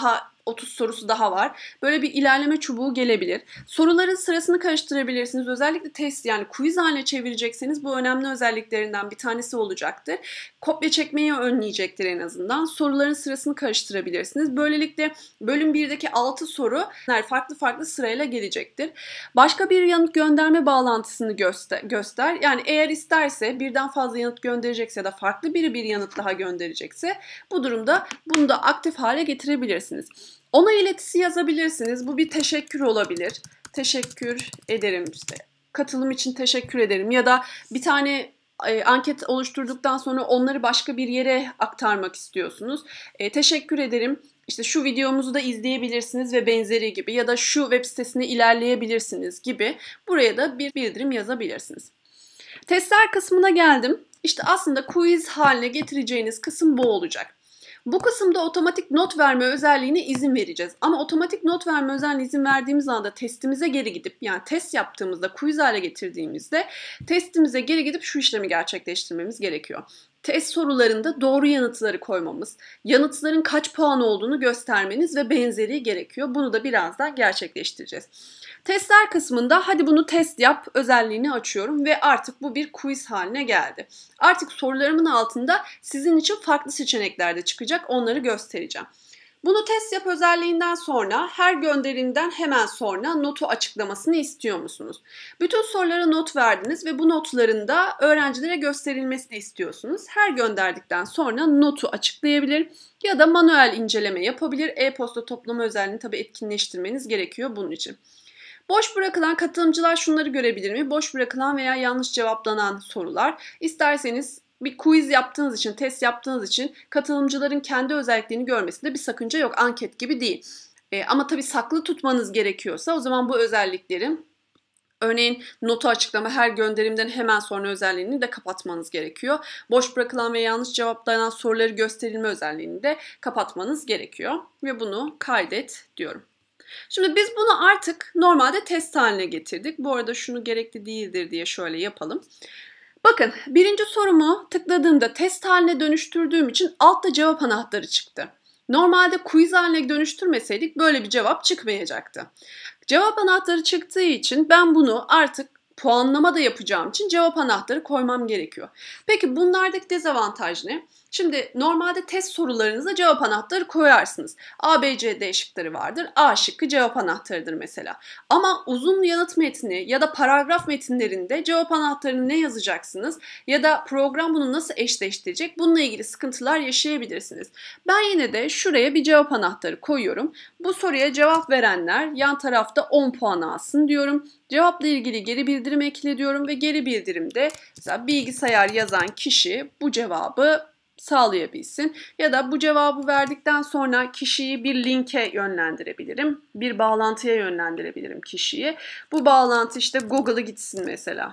otuz sorusu daha var. Böyle bir ilerleme çubuğu gelebilir. Soruların sırasını karıştırabilirsiniz. Özellikle test yani quiz haline çevirecekseniz bu önemli özelliklerinden bir tanesi olacaktır. Kopya çekmeyi önleyecektir en azından. Soruların sırasını karıştırabilirsiniz. Böylelikle bölüm birdeki altı soru farklı farklı sırayla gelecektir. Başka bir yanıt gönderme bağlantısını göster. göster. Yani eğer isterse birden fazla yanıt gönderecekse ya da farklı biri bir yanıt daha gönderecekse bu durumda bunu da aktif hale getirebilirsiniz. Onay iletisi yazabilirsiniz. Bu bir teşekkür olabilir. Teşekkür ederim işte. Katılım için teşekkür ederim. Ya da bir tane e, anket oluşturduktan sonra onları başka bir yere aktarmak istiyorsunuz. E, teşekkür ederim. İşte şu videomuzu da izleyebilirsiniz ve benzeri gibi ya da şu web sitesine ilerleyebilirsiniz gibi buraya da bir bildirim yazabilirsiniz. Testler kısmına geldim. İşte aslında quiz haline getireceğiniz kısım bu olacak. Bu kısımda otomatik not verme özelliğine izin vereceğiz. Ama otomatik not verme özelliğine izin verdiğimiz anda testimize geri gidip yani test yaptığımızda quiz hale getirdiğimizde testimize geri gidip şu işlemi gerçekleştirmemiz gerekiyor. Test sorularında doğru yanıtları koymamız, yanıtların kaç puan olduğunu göstermeniz ve benzeri gerekiyor. Bunu da birazdan gerçekleştireceğiz. Testler kısmında hadi bunu test yap özelliğini açıyorum ve artık bu bir quiz haline geldi. Artık sorularımın altında sizin için farklı seçenekler de çıkacak, onları göstereceğim. Bunu test yap özelliğinden sonra her gönderimden hemen sonra notu açıklamasını istiyor musunuz? Bütün sorulara not verdiniz ve bu notların da öğrencilere gösterilmesini istiyorsunuz. Her gönderdikten sonra notu açıklayabilir ya da manuel inceleme yapabilir. E-posta toplama özelliğini tabii etkinleştirmeniz gerekiyor bunun için. Boş bırakılan katılımcılar şunları görebilir mi? Boş bırakılan veya yanlış cevaplanan sorular. İsterseniz bir quiz yaptığınız için, test yaptığınız için katılımcıların kendi özelliklerini görmesinde bir sakınca yok. Anket gibi değil. E, ama tabii saklı tutmanız gerekiyorsa o zaman bu özellikleri, örneğin notu açıklama her gönderimden hemen sonra özelliğini de kapatmanız gerekiyor. Boş bırakılan ve yanlış cevaplanan soruları gösterilme özelliğini de kapatmanız gerekiyor. Ve bunu kaydet diyorum. Şimdi biz bunu artık normalde test haline getirdik. Bu arada şunu gerekli değildir diye şöyle yapalım. Bakın birinci sorumu tıkladığımda test haline dönüştürdüğüm için altta cevap anahtarı çıktı. Normalde quiz haline dönüştürmeseydik böyle bir cevap çıkmayacaktı. Cevap anahtarı çıktığı için ben bunu artık puanlama da yapacağım için cevap anahtarı koymam gerekiyor. Peki bunlardaki dezavantaj ne? Şimdi normalde test sorularınıza cevap anahtarı koyarsınız. A, B, C, D şıkları vardır. A şıkkı cevap anahtarıdır mesela. Ama uzun yanıt metni ya da paragraf metinlerinde cevap anahtarını ne yazacaksınız? Ya da program bunu nasıl eşleştirecek? Bununla ilgili sıkıntılar yaşayabilirsiniz. Ben yine de şuraya bir cevap anahtarı koyuyorum. Bu soruya cevap verenler yan tarafta on puan alsın diyorum. Cevapla ilgili geri bildirim ekle diyorum ve geri bildirimde mesela bilgisayar yazan kişi bu cevabı sağlayabilsin. Ya da bu cevabı verdikten sonra kişiyi bir linke yönlendirebilirim. Bir bağlantıya yönlendirebilirim kişiyi. Bu bağlantı işte Google'a gitsin mesela.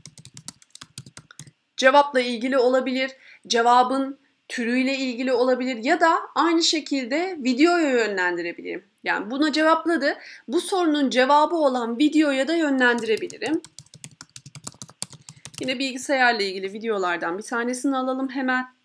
Cevapla ilgili olabilir, cevabın türüyle ilgili olabilir ya da aynı şekilde videoya yönlendirebilirim. Yani buna cevapladı. Bu sorunun cevabı olan videoya da yönlendirebilirim. Yine bilgisayarla ilgili videolardan bir tanesini alalım hemen.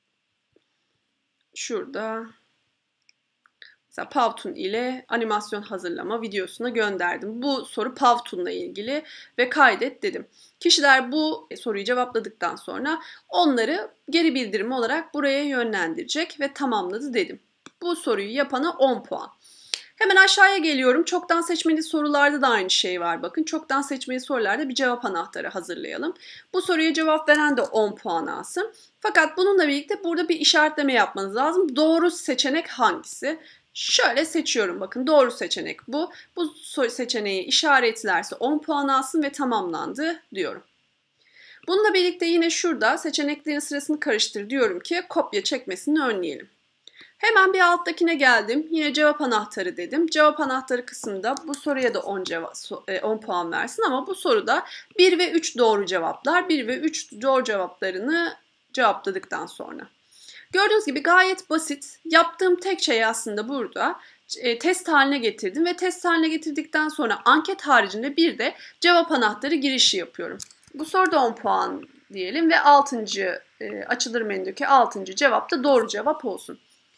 Şurada mesela Powtoon ile animasyon hazırlama videosuna gönderdim. Bu soru Powtoon'la ilgili ve kaydet dedim. Kişiler bu soruyu cevapladıktan sonra onları geri bildirim olarak buraya yönlendirecek ve tamamladı dedim. Bu soruyu yapana on puan. Hemen aşağıya geliyorum. Çoktan seçmeli sorularda da aynı şey var. Bakın çoktan seçmeli sorularda bir cevap anahtarı hazırlayalım. Bu soruya cevap veren de on puan alsın. Fakat bununla birlikte burada bir işaretleme yapmanız lazım. Doğru seçenek hangisi? Şöyle seçiyorum bakın doğru seçenek bu. Bu seçeneği işaretlerse on puan alsın ve tamamlandı diyorum. Bununla birlikte yine şurada seçeneklerin sırasını karıştır diyorum ki kopya çekmesini önleyelim. Hemen bir alttakine geldim. Yine cevap anahtarı dedim. Cevap anahtarı kısmında bu soruya da on, cevap, on puan versin ama bu soruda bir ve üç doğru cevaplar. bir ve üç doğru cevaplarını cevapladıktan sonra. Gördüğünüz gibi gayet basit. Yaptığım tek şey aslında burada e, test haline getirdim ve test haline getirdikten sonra anket haricinde bir de cevap anahtarı girişi yapıyorum. Bu soruda on puan diyelim ve altıncı e, açılır menüdeki altıncı cevap da doğru cevap olsun.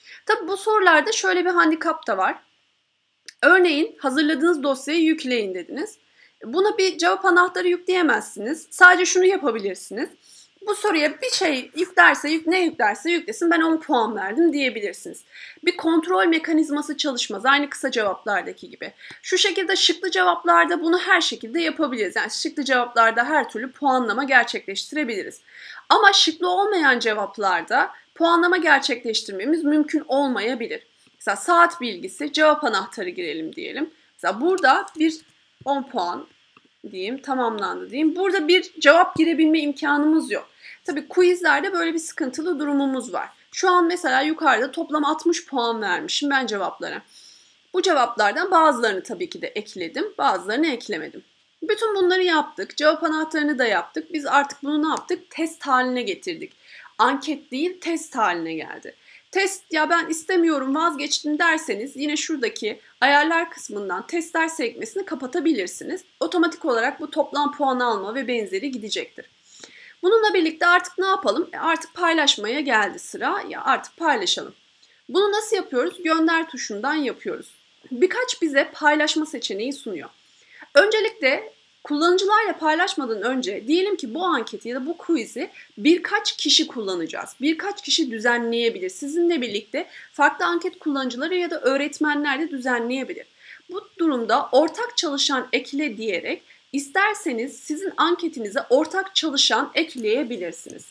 Tabi bu sorularda şöyle bir handikap da var. Örneğin hazırladığınız dosyayı yükleyin dediniz. Buna bir cevap anahtarı yükleyemezsiniz. Sadece şunu yapabilirsiniz. Bu soruya bir şey yüklerse, yük, ne yüklerse yüklesin, ben on puan verdim diyebilirsiniz. Bir kontrol mekanizması çalışmaz. Aynı kısa cevaplardaki gibi. Şu şekilde şıklı cevaplarda bunu her şekilde yapabiliriz. Yani şıklı cevaplarda her türlü puanlama gerçekleştirebiliriz. Ama şıklı olmayan cevaplarda puanlama gerçekleştirmemiz mümkün olmayabilir. Mesela saat bilgisi, cevap anahtarı girelim diyelim. Mesela burada bir on puan diyeyim, tamamlandı diyeyim. Burada bir cevap girebilme imkanımız yok. Tabii quizlerde böyle bir sıkıntılı durumumuz var. Şu an mesela yukarıda toplam altmış puan vermişim ben cevaplara. Bu cevaplardan bazılarını tabii ki de ekledim, bazılarını eklemedim. Bütün bunları yaptık. Cevap anahtarını da yaptık. Biz artık bunu ne yaptık? Test haline getirdik. Anket değil, test haline geldi. Test, ya ben istemiyorum vazgeçtim derseniz yine şuradaki ayarlar kısmından testler sekmesini kapatabilirsiniz. Otomatik olarak bu toplam puan alma ve benzeri gidecektir. Bununla birlikte artık ne yapalım? E artık paylaşmaya geldi sıra. Ya artık paylaşalım. Bunu nasıl yapıyoruz? Gönder tuşundan yapıyoruz. Birkaç bize paylaşma seçeneği sunuyor. Öncelikle kullanıcılarla paylaşmadan önce diyelim ki bu anketi ya da bu quiz'i birkaç kişi kullanacağız. Birkaç kişi düzenleyebilir. Sizinle birlikte farklı anket kullanıcıları ya da öğretmenler de düzenleyebilir. Bu durumda ortak çalışan ekle diyerek isterseniz sizin anketinize ortak çalışan ekleyebilirsiniz.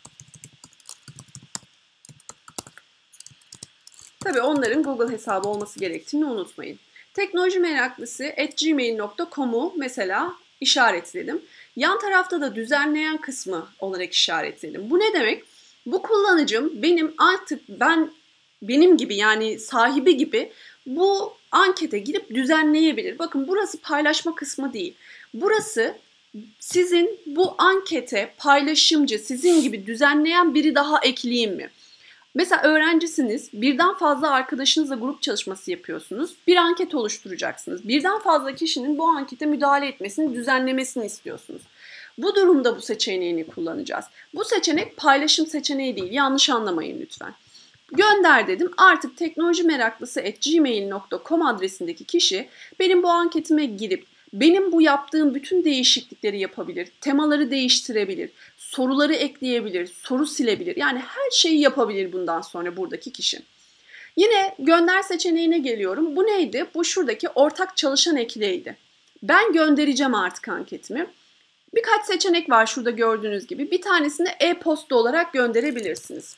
Tabii onların Google hesabı olması gerektiğini unutmayın. Teknoloji meraklısı at gmail nokta com'u mesela işaretledim. Yan tarafta da düzenleyen kısmı olarak işaretledim. Bu ne demek? Bu kullanıcım benim artık ben benim gibi yani sahibi gibi bu ankete girip düzenleyebilir. Bakın burası paylaşma kısmı değil. Burası sizin bu ankete paylaşımcı, sizin gibi düzenleyen biri daha ekleyeyim mi? Mesela öğrencisiniz, birden fazla arkadaşınızla grup çalışması yapıyorsunuz, bir anket oluşturacaksınız. Birden fazla kişinin bu ankete müdahale etmesini, düzenlemesini istiyorsunuz. Bu durumda bu seçeneğini kullanacağız. Bu seçenek paylaşım seçeneği değil, yanlış anlamayın lütfen. Gönder dedim, artık teknoloji meraklısı at gmail nokta com adresindeki kişi benim bu anketime girip benim bu yaptığım bütün değişiklikleri yapabilir, temaları değiştirebilir, soruları ekleyebilir, soru silebilir. Yani her şeyi yapabilir bundan sonra buradaki kişi. Yine gönder seçeneğine geliyorum. Bu neydi? Bu şuradaki ortak çalışan ekleydi. Ben göndereceğim artık anketimi. Birkaç seçenek var şurada gördüğünüz gibi. Bir tanesini e-posta olarak gönderebilirsiniz.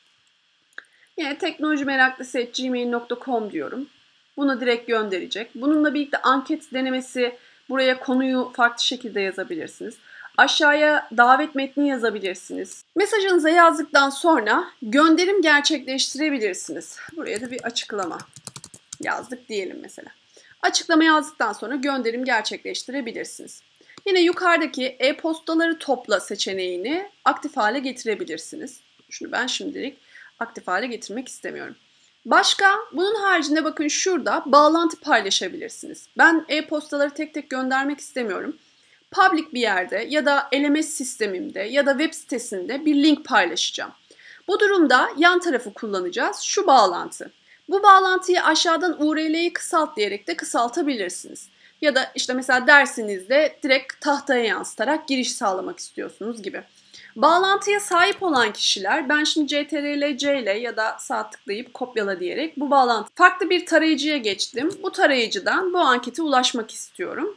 Yine teknoloji meraklısı at gmail nokta com diyorum. Bunu direkt gönderecek. Bununla birlikte anket denemesi, buraya konuyu farklı şekilde yazabilirsiniz. Aşağıya davet metni yazabilirsiniz. Mesajınıza yazdıktan sonra gönderim gerçekleştirebilirsiniz. Buraya da bir açıklama yazdık diyelim mesela. Açıklama yazdıktan sonra gönderim gerçekleştirebilirsiniz. Yine yukarıdaki e-postaları topla seçeneğini aktif hale getirebilirsiniz. Şunu ben şimdilik aktif hale getirmek istemiyorum. Başka, bunun haricinde bakın şurada bağlantı paylaşabilirsiniz. Ben e-postaları tek tek göndermek istemiyorum. Public bir yerde ya da L M S sistemimde ya da web sitesinde bir link paylaşacağım. Bu durumda yan tarafı kullanacağız. Şu bağlantı. Bu bağlantıyı aşağıdan U R L'yi kısalt diyerek de kısaltabilirsiniz. Ya da işte mesela dersinizde direkt tahtaya yansıtarak giriş sağlamak istiyorsunuz gibi. Bağlantıya sahip olan kişiler, ben şimdi C T R L C ile ya da sağ tıklayıp kopyala diyerek bu bağlantı farklı bir tarayıcıya geçtim. Bu tarayıcıdan bu ankete ulaşmak istiyorum.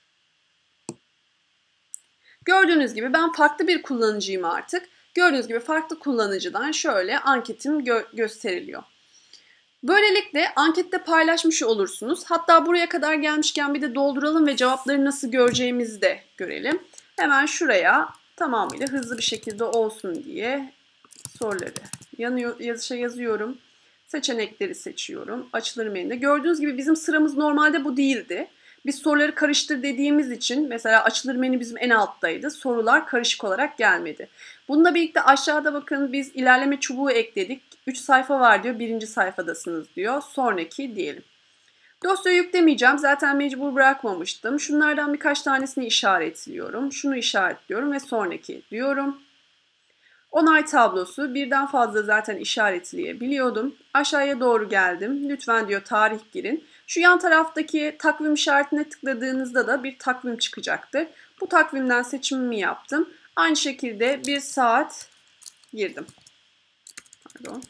Gördüğünüz gibi ben farklı bir kullanıcıyım artık. Gördüğünüz gibi farklı kullanıcıdan şöyle anketim gö- gösteriliyor. Böylelikle ankette paylaşmış olursunuz. Hatta buraya kadar gelmişken bir de dolduralım ve cevapları nasıl göreceğimizi de görelim. Hemen şuraya tamamıyla hızlı bir şekilde olsun diye soruları yanıyor, yazışa yazıyorum. Seçenekleri seçiyorum. Açılır menüde. Gördüğünüz gibi bizim sıramız normalde bu değildi. Biz soruları karıştır dediğimiz için mesela açılır menü bizim en alttaydı. Sorular karışık olarak gelmedi. Bununla birlikte aşağıda bakın biz ilerleme çubuğu ekledik. üç sayfa var diyor. Birinci sayfadasınız diyor. Sonraki diyelim. Dosyayı yüklemeyeceğim. Zaten mecbur bırakmamıştım. Şunlardan birkaç tanesini işaretliyorum. Şunu işaretliyorum ve sonraki diyorum. Onay tablosu, birden fazla zaten işaretleyebiliyordum. Aşağıya doğru geldim. Lütfen diyor tarih girin. Şu yan taraftaki takvim işaretine tıkladığınızda da bir takvim çıkacaktır. Bu takvimden seçimimi yaptım. Aynı şekilde bir saat girdim. Pardon.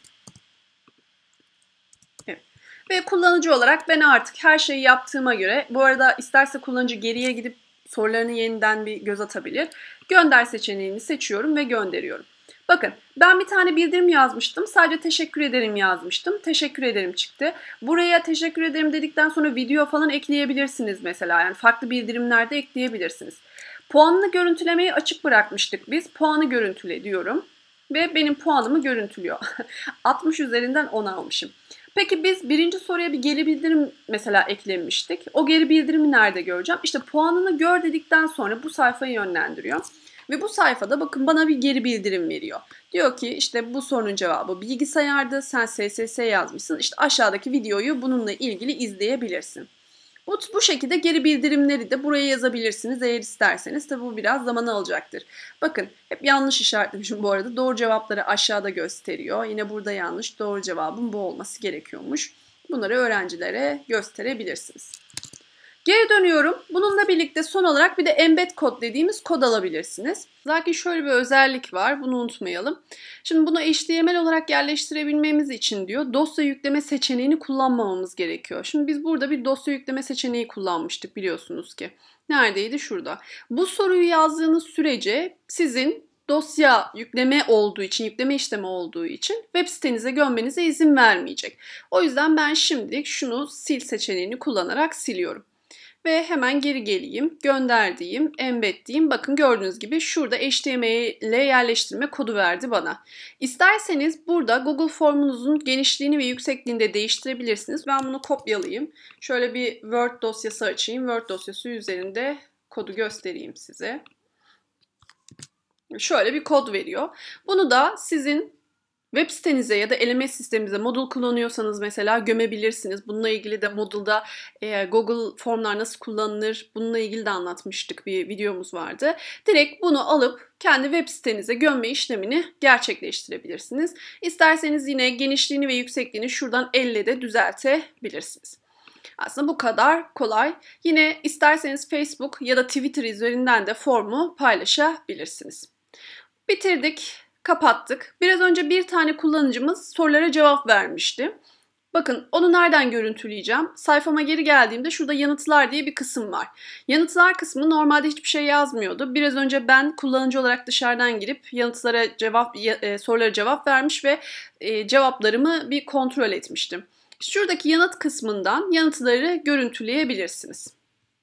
Evet. Ve kullanıcı olarak ben artık her şeyi yaptığıma göre, bu arada isterse kullanıcı geriye gidip sorularını yeniden bir göz atabilir. Gönder seçeneğini seçiyorum ve gönderiyorum. Bakın ben bir tane bildirim yazmıştım. Sadece teşekkür ederim yazmıştım. Teşekkür ederim çıktı. Buraya teşekkür ederim dedikten sonra video falan ekleyebilirsiniz mesela. Yani farklı bildirimler de ekleyebilirsiniz. Puanını görüntülemeyi açık bırakmıştık biz. Puanı görüntüle diyorum. Ve benim puanımı görüntülüyor. altmış üzerinden on almışım. Peki biz birinci soruya bir geri bildirim mesela eklemiştik. O geri bildirimi nerede göreceğim? İşte puanını gör dedikten sonra bu sayfayı yönlendiriyor. Ve bu sayfada bakın bana bir geri bildirim veriyor. Diyor ki işte bu sorunun cevabı bilgisayardı, sen S S S yazmışsın. İşte aşağıdaki videoyu bununla ilgili izleyebilirsin. Bu, bu şekilde geri bildirimleri de buraya yazabilirsiniz eğer isterseniz. Tabi bu biraz zaman alacaktır. Bakın hep yanlış işaretlemişim bu arada. Doğru cevapları aşağıda gösteriyor. Yine burada yanlış. Doğru cevabın bu olması gerekiyormuş. Bunları öğrencilere gösterebilirsiniz. Geri dönüyorum. Bununla birlikte son olarak bir de embed kod dediğimiz kod alabilirsiniz. Zaten şöyle bir özellik var. Bunu unutmayalım. Şimdi bunu H T M L olarak yerleştirebilmemiz için diyor dosya yükleme seçeneğini kullanmamamız gerekiyor. Şimdi biz burada bir dosya yükleme seçeneği kullanmıştık biliyorsunuz ki. Neredeydi? Şurada. Bu soruyu yazdığınız sürece sizin dosya yükleme olduğu için, yükleme işlemi olduğu için web sitenize gömmenize izin vermeyecek. O yüzden ben şimdilik şunu sil seçeneğini kullanarak siliyorum. Ve hemen geri geleyim, gönder diyeyim, embed diyeyim. Bakın gördüğünüz gibi şurada H T M L ile yerleştirme kodu verdi bana. İsterseniz burada Google Form'unuzun genişliğini ve yüksekliğini de değiştirebilirsiniz. Ben bunu kopyalayayım. Şöyle bir Word dosyası açayım. Word dosyası üzerinde kodu göstereyim size. Şöyle bir kod veriyor. Bunu da sizin web sitenize ya da L M S sisteminize modul kullanıyorsanız mesela gömebilirsiniz. Bununla ilgili de modulda e, Google Formlar nasıl kullanılır bununla ilgili de anlatmıştık, bir videomuz vardı. Direkt bunu alıp kendi web sitenize gömme işlemini gerçekleştirebilirsiniz. İsterseniz yine genişliğini ve yüksekliğini şuradan elle de düzeltebilirsiniz. Aslında bu kadar kolay. Yine isterseniz Facebook ya da Twitter üzerinden de formu paylaşabilirsiniz. Bitirdik. Kapattık. Biraz önce bir tane kullanıcımız sorulara cevap vermişti. Bakın onu nereden görüntüleyeceğim? Sayfama geri geldiğimde şurada yanıtlar diye bir kısım var. Yanıtlar kısmı normalde hiçbir şey yazmıyordu. Biraz önce ben kullanıcı olarak dışarıdan girip yanıtlara cevap, sorulara cevap vermiş ve cevaplarımı bir kontrol etmiştim. Şuradaki yanıt kısmından yanıtları görüntüleyebilirsiniz.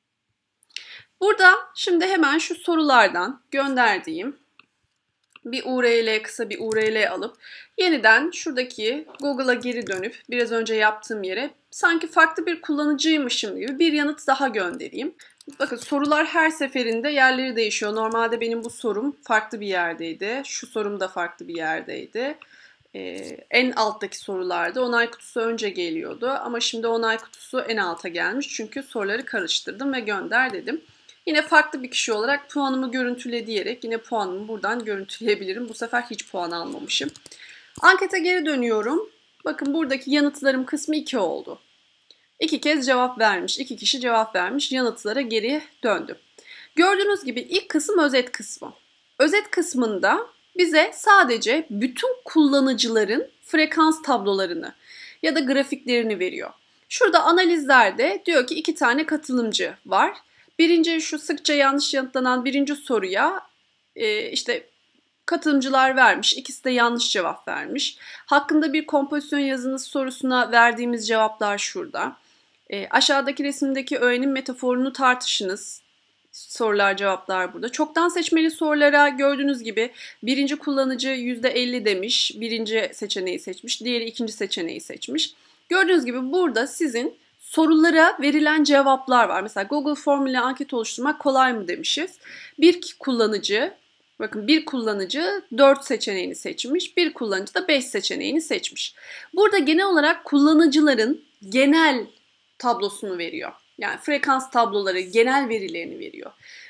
Burada şimdi hemen şu sorulardan gönderdiğim bir U R L, kısa bir U R L alıp yeniden şuradaki Google'a geri dönüp biraz önce yaptığım yere sanki farklı bir kullanıcıymışım gibi bir yanıt daha göndereyim. Bakın sorular her seferinde yerleri değişiyor. Normalde benim bu sorum farklı bir yerdeydi. Şu sorum da farklı bir yerdeydi. Ee, en alttaki sorularda onay kutusu önce geliyordu. Ama şimdi onay kutusu en alta gelmiş. Çünkü soruları karıştırdım ve gönder dedim. Yine farklı bir kişi olarak puanımı görüntüle diyerek yine puanımı buradan görüntüleyebilirim. Bu sefer hiç puan almamışım. Ankete geri dönüyorum. Bakın buradaki yanıtlarım kısmı iki oldu. İki kez cevap vermiş. iki kişi cevap vermiş. Yanıtlara geri döndüm. Gördüğünüz gibi ilk kısım özet kısmı. Özet kısmında bize sadece bütün kullanıcıların frekans tablolarını ya da grafiklerini veriyor. Şurada analizlerde diyor ki iki tane katılımcı var. Birinci şu sıkça yanlış yanıtlanan birinci soruya e, işte katılımcılar vermiş. İkisi de yanlış cevap vermiş. Hakkında bir kompozisyon yazınız sorusuna verdiğimiz cevaplar şurada. E, aşağıdaki resimdeki öğenin metaforunu tartışınız. Sorular cevaplar burada. Çoktan seçmeli sorulara gördüğünüz gibi birinci kullanıcı yüzde elli demiş. Birinci seçeneği seçmiş. Diğeri ikinci seçeneği seçmiş. Gördüğünüz gibi burada sizin sorulara verilen cevaplar var. Mesela Google Form ile anket oluşturmak kolay mı demişiz. Bir kullanıcı, bakın bir kullanıcı dört seçeneğini seçmiş, bir kullanıcı da beş seçeneğini seçmiş. Burada genel olarak kullanıcıların genel tablosunu veriyor. Yani frekans tabloları, genel verilerini veriyor.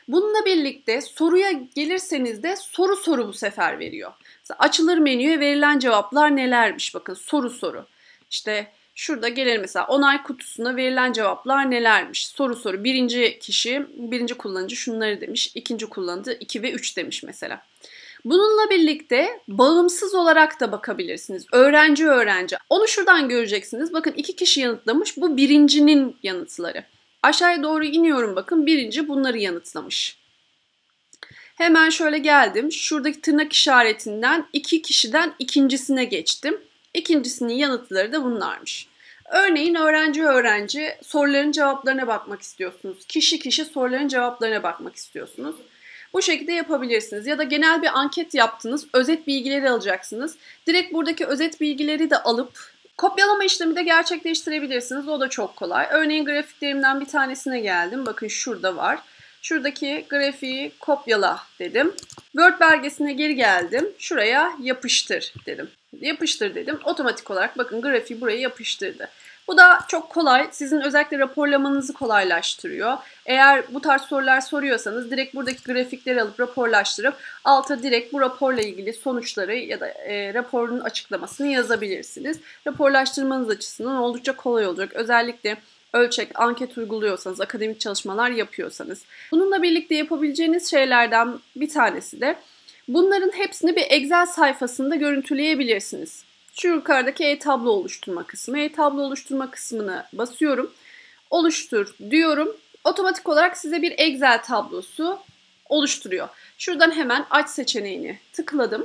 Bununla birlikte soruya gelirseniz de soru soru bu sefer veriyor. Mesela açılır menüye verilen cevaplar nelermiş? Bakın soru soru. İşte şurada gelir mesela onay kutusuna verilen cevaplar nelermiş? Soru soru. Birinci kişi, birinci kullanıcı şunları demiş. İkinci kullanıcı iki ve üç demiş mesela. Bununla birlikte bağımsız olarak da bakabilirsiniz. Öğrenci öğrenci. Onu şuradan göreceksiniz. Bakın iki kişi yanıtlamış. Bu birincinin yanıtları. Aşağıya doğru iniyorum bakın. Birinci bunları yanıtlamış. Hemen şöyle geldim. Şuradaki tırnak işaretinden iki kişiden ikincisine geçtim. İkincisinin yanıtları da bunlarmış. Örneğin öğrenci öğrenci soruların cevaplarına bakmak istiyorsunuz. Kişi kişi soruların cevaplarına bakmak istiyorsunuz. Bu şekilde yapabilirsiniz. Ya da genel bir anket yaptınız, özet bilgileri alacaksınız. Direkt buradaki özet bilgileri de alıp kopyalama işlemi de gerçekleştirebilirsiniz. O da çok kolay. Örneğin grafiklerimden bir tanesine geldim. Bakın şurada var. Şuradaki grafiği kopyala dedim. Word belgesine geri geldim. Şuraya yapıştır dedim. Yapıştır dedim. Otomatik olarak bakın grafiği buraya yapıştırdı. Bu da çok kolay. Sizin özellikle raporlamanızı kolaylaştırıyor. Eğer bu tarz sorular soruyorsanız direkt buradaki grafikleri alıp raporlaştırıp alta direkt bu raporla ilgili sonuçları ya da e, raporun açıklamasını yazabilirsiniz. Raporlaştırmanız açısından oldukça kolay olacak. Özellikle ölçek, anket uyguluyorsanız, akademik çalışmalar yapıyorsanız. Bununla birlikte yapabileceğiniz şeylerden bir tanesi de bunların hepsini bir Excel sayfasında görüntüleyebilirsiniz. Şu yukarıdaki e-tablo oluşturma kısmı. E-tablo oluşturma kısmına basıyorum. Oluştur diyorum. Otomatik olarak size bir Excel tablosu oluşturuyor. Şuradan hemen aç seçeneğini tıkladım.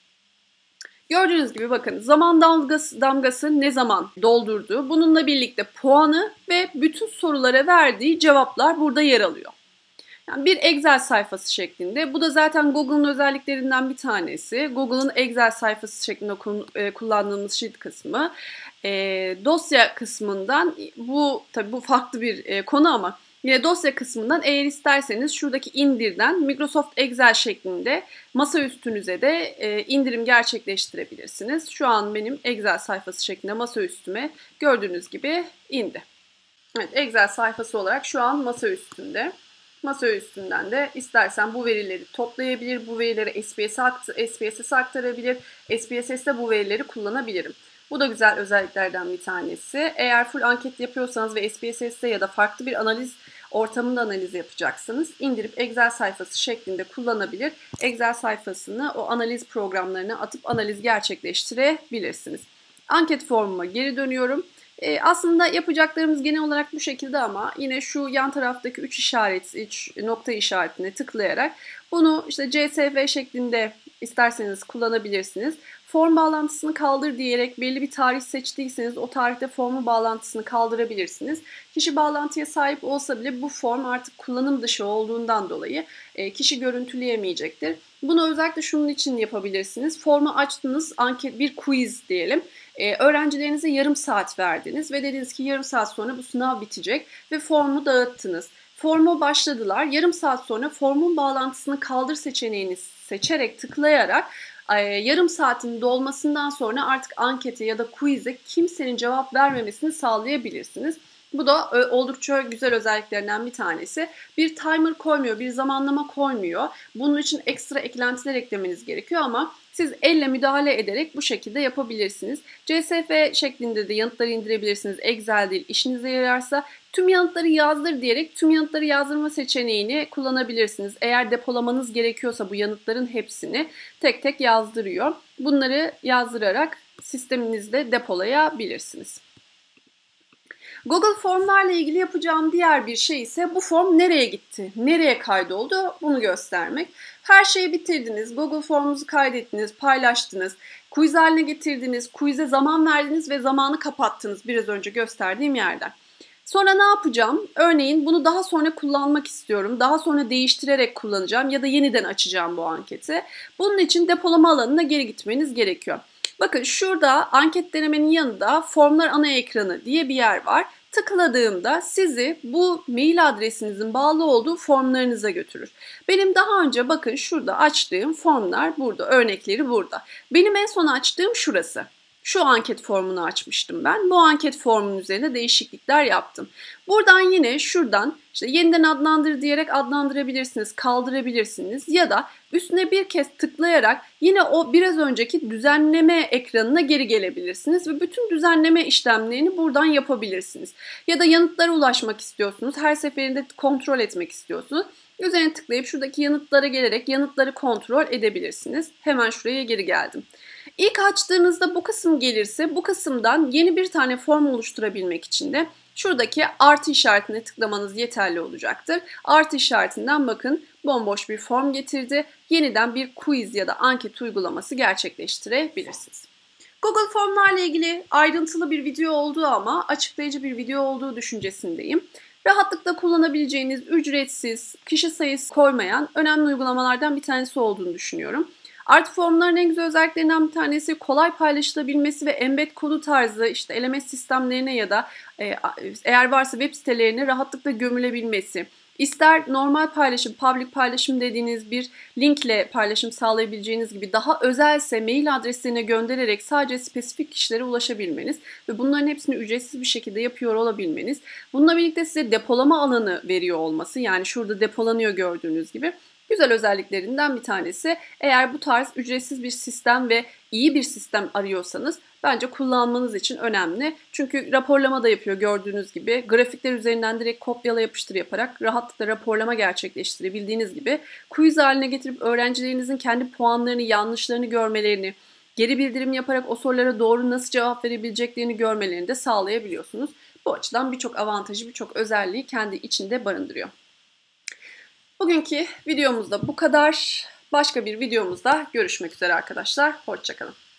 Gördüğünüz gibi bakın zaman damgası, damgası ne zaman doldurdu. Bununla birlikte puanı ve bütün sorulara verdiği cevaplar burada yer alıyor. Yani bir Excel sayfası şeklinde. Bu da zaten Google'ın özelliklerinden bir tanesi. Google'ın Excel sayfası şeklinde kullandığımız sheet kısmı. E, dosya kısmından bu tabii bu farklı bir e, konu ama yine dosya kısmından eğer isterseniz şuradaki indirden Microsoft Excel şeklinde masa üstünüze de e, indirim gerçekleştirebilirsiniz. Şu an benim Excel sayfası şeklinde masa üstüme gördüğünüz gibi indi. Evet, Excel sayfası olarak şu an masa üstünde. Masa üstünden de istersen bu verileri toplayabilir, bu verileri S P S S'e aktarabilir, S P S S'te bu verileri kullanabilirim. Bu da güzel özelliklerden bir tanesi. Eğer full anket yapıyorsanız ve S P S S'te ya da farklı bir analiz ortamında analiz yapacaksanız indirip Excel sayfası şeklinde kullanabilir. Excel sayfasını o analiz programlarına atıp analiz gerçekleştirebilirsiniz. Anket formuma geri dönüyorum. Ee, aslında yapacaklarımız genel olarak bu şekilde ama yine şu yan taraftaki üç işaret, üç nokta işaretine tıklayarak bunu işte C S V şeklinde isterseniz kullanabilirsiniz. Form bağlantısını kaldır diyerek belli bir tarih seçtiyseniz o tarihte formun bağlantısını kaldırabilirsiniz. Kişi bağlantıya sahip olsa bile bu form artık kullanım dışı olduğundan dolayı kişi görüntüleyemeyecektir. Bunu özellikle şunun için yapabilirsiniz. Formu açtınız, anket bir quiz diyelim. Ee, öğrencilerinize yarım saat verdiniz ve dediniz ki yarım saat sonra bu sınav bitecek ve formu dağıttınız. Formu başladılar. Yarım saat sonra formun bağlantısını kaldır seçeneğini seçerek tıklayarak yarım saatin dolmasından sonra artık ankete ya da quiz'e kimsenin cevap vermemesini sağlayabilirsiniz. Bu da oldukça güzel özelliklerinden bir tanesi. Bir timer koymuyor, bir zamanlama koymuyor. Bunun için ekstra eklentiler eklemeniz gerekiyor ama siz elle müdahale ederek bu şekilde yapabilirsiniz. C S V şeklinde de yanıtları indirebilirsiniz. Excel değil, işinize yararsa tüm yanıtları yazdır diyerek tüm yanıtları yazdırma seçeneğini kullanabilirsiniz. Eğer depolamanız gerekiyorsa bu yanıtların hepsini tek tek yazdırıyor. Bunları yazdırarak sisteminizde depolayabilirsiniz. Google formlarla ilgili yapacağım diğer bir şey ise bu form nereye gitti, nereye kaydoldu bunu göstermek. Her şeyi bitirdiniz, Google formunuzu kaydettiniz, paylaştınız, quiz haline getirdiniz, quiz'e zaman verdiniz ve zamanı kapattınız biraz önce gösterdiğim yerden. Sonra ne yapacağım? Örneğin bunu daha sonra kullanmak istiyorum, daha sonra değiştirerek kullanacağım ya da yeniden açacağım bu anketi. Bunun için depolama alanına geri gitmeniz gerekiyor. Bakın şurada anket denemenin yanında formlar ana ekranı diye bir yer var. Tıkladığımda sizi bu mail adresinizin bağlı olduğu formlarınıza götürür. Benim daha önce bakın şurada açtığım formlar burada, örnekleri burada. Benim en son açtığım şurası. şu anket formunu açmıştım ben. Bu anket formunun üzerine değişiklikler yaptım. Buradan yine şuradan işte yeniden adlandır diyerek adlandırabilirsiniz, kaldırabilirsiniz ya da üstüne bir kez tıklayarak yine o biraz önceki düzenleme ekranına geri gelebilirsiniz ve bütün düzenleme işlemlerini buradan yapabilirsiniz. Ya da yanıtlara ulaşmak istiyorsunuz, her seferinde kontrol etmek istiyorsunuz. Üzerine tıklayıp şuradaki yanıtlara gelerek yanıtları kontrol edebilirsiniz. Hemen şuraya geri geldim. İlk açtığınızda bu kısım gelirse bu kısımdan yeni bir tane form oluşturabilmek için de şuradaki artı işaretine tıklamanız yeterli olacaktır. Artı işaretinden bakın bomboş bir form getirdi. Yeniden bir quiz ya da anket uygulaması gerçekleştirebilirsiniz. Google Formlarla ilgili ayrıntılı bir video olduğu ama açıklayıcı bir video olduğu düşüncesindeyim. Rahatlıkla kullanabileceğiniz, ücretsiz, kişi sayısı koymayan önemli uygulamalardan bir tanesi olduğunu düşünüyorum. Artı formların en güzel özelliklerinden bir tanesi kolay paylaşılabilmesi ve embed kodu tarzı işte L M S sistemlerine ya da e, eğer varsa web sitelerine rahatlıkla gömülebilmesi. İster normal paylaşım, public paylaşım dediğiniz bir linkle paylaşım sağlayabileceğiniz gibi daha özelse mail adreslerine göndererek sadece spesifik kişilere ulaşabilmeniz ve bunların hepsini ücretsiz bir şekilde yapıyor olabilmeniz. Bununla birlikte size depolama alanı veriyor olması, yani şurada depolanıyor gördüğünüz gibi. Güzel özelliklerinden bir tanesi. Eğer bu tarz ücretsiz bir sistem ve iyi bir sistem arıyorsanız bence kullanmanız için önemli. Çünkü raporlama da yapıyor gördüğünüz gibi. Grafikler üzerinden direkt kopyala yapıştır yaparak rahatlıkla raporlama gerçekleştirebildiğiniz gibi quiz haline getirip öğrencilerinizin kendi puanlarını, yanlışlarını görmelerini, geri bildirim yaparak o sorulara doğru nasıl cevap verebileceklerini görmelerini de sağlayabiliyorsunuz. Bu açıdan birçok avantajı, birçok özelliği kendi içinde barındırıyor. Bugünkü videomuzda bu kadar. Başka bir videomuzda görüşmek üzere arkadaşlar. Hoşça kalın.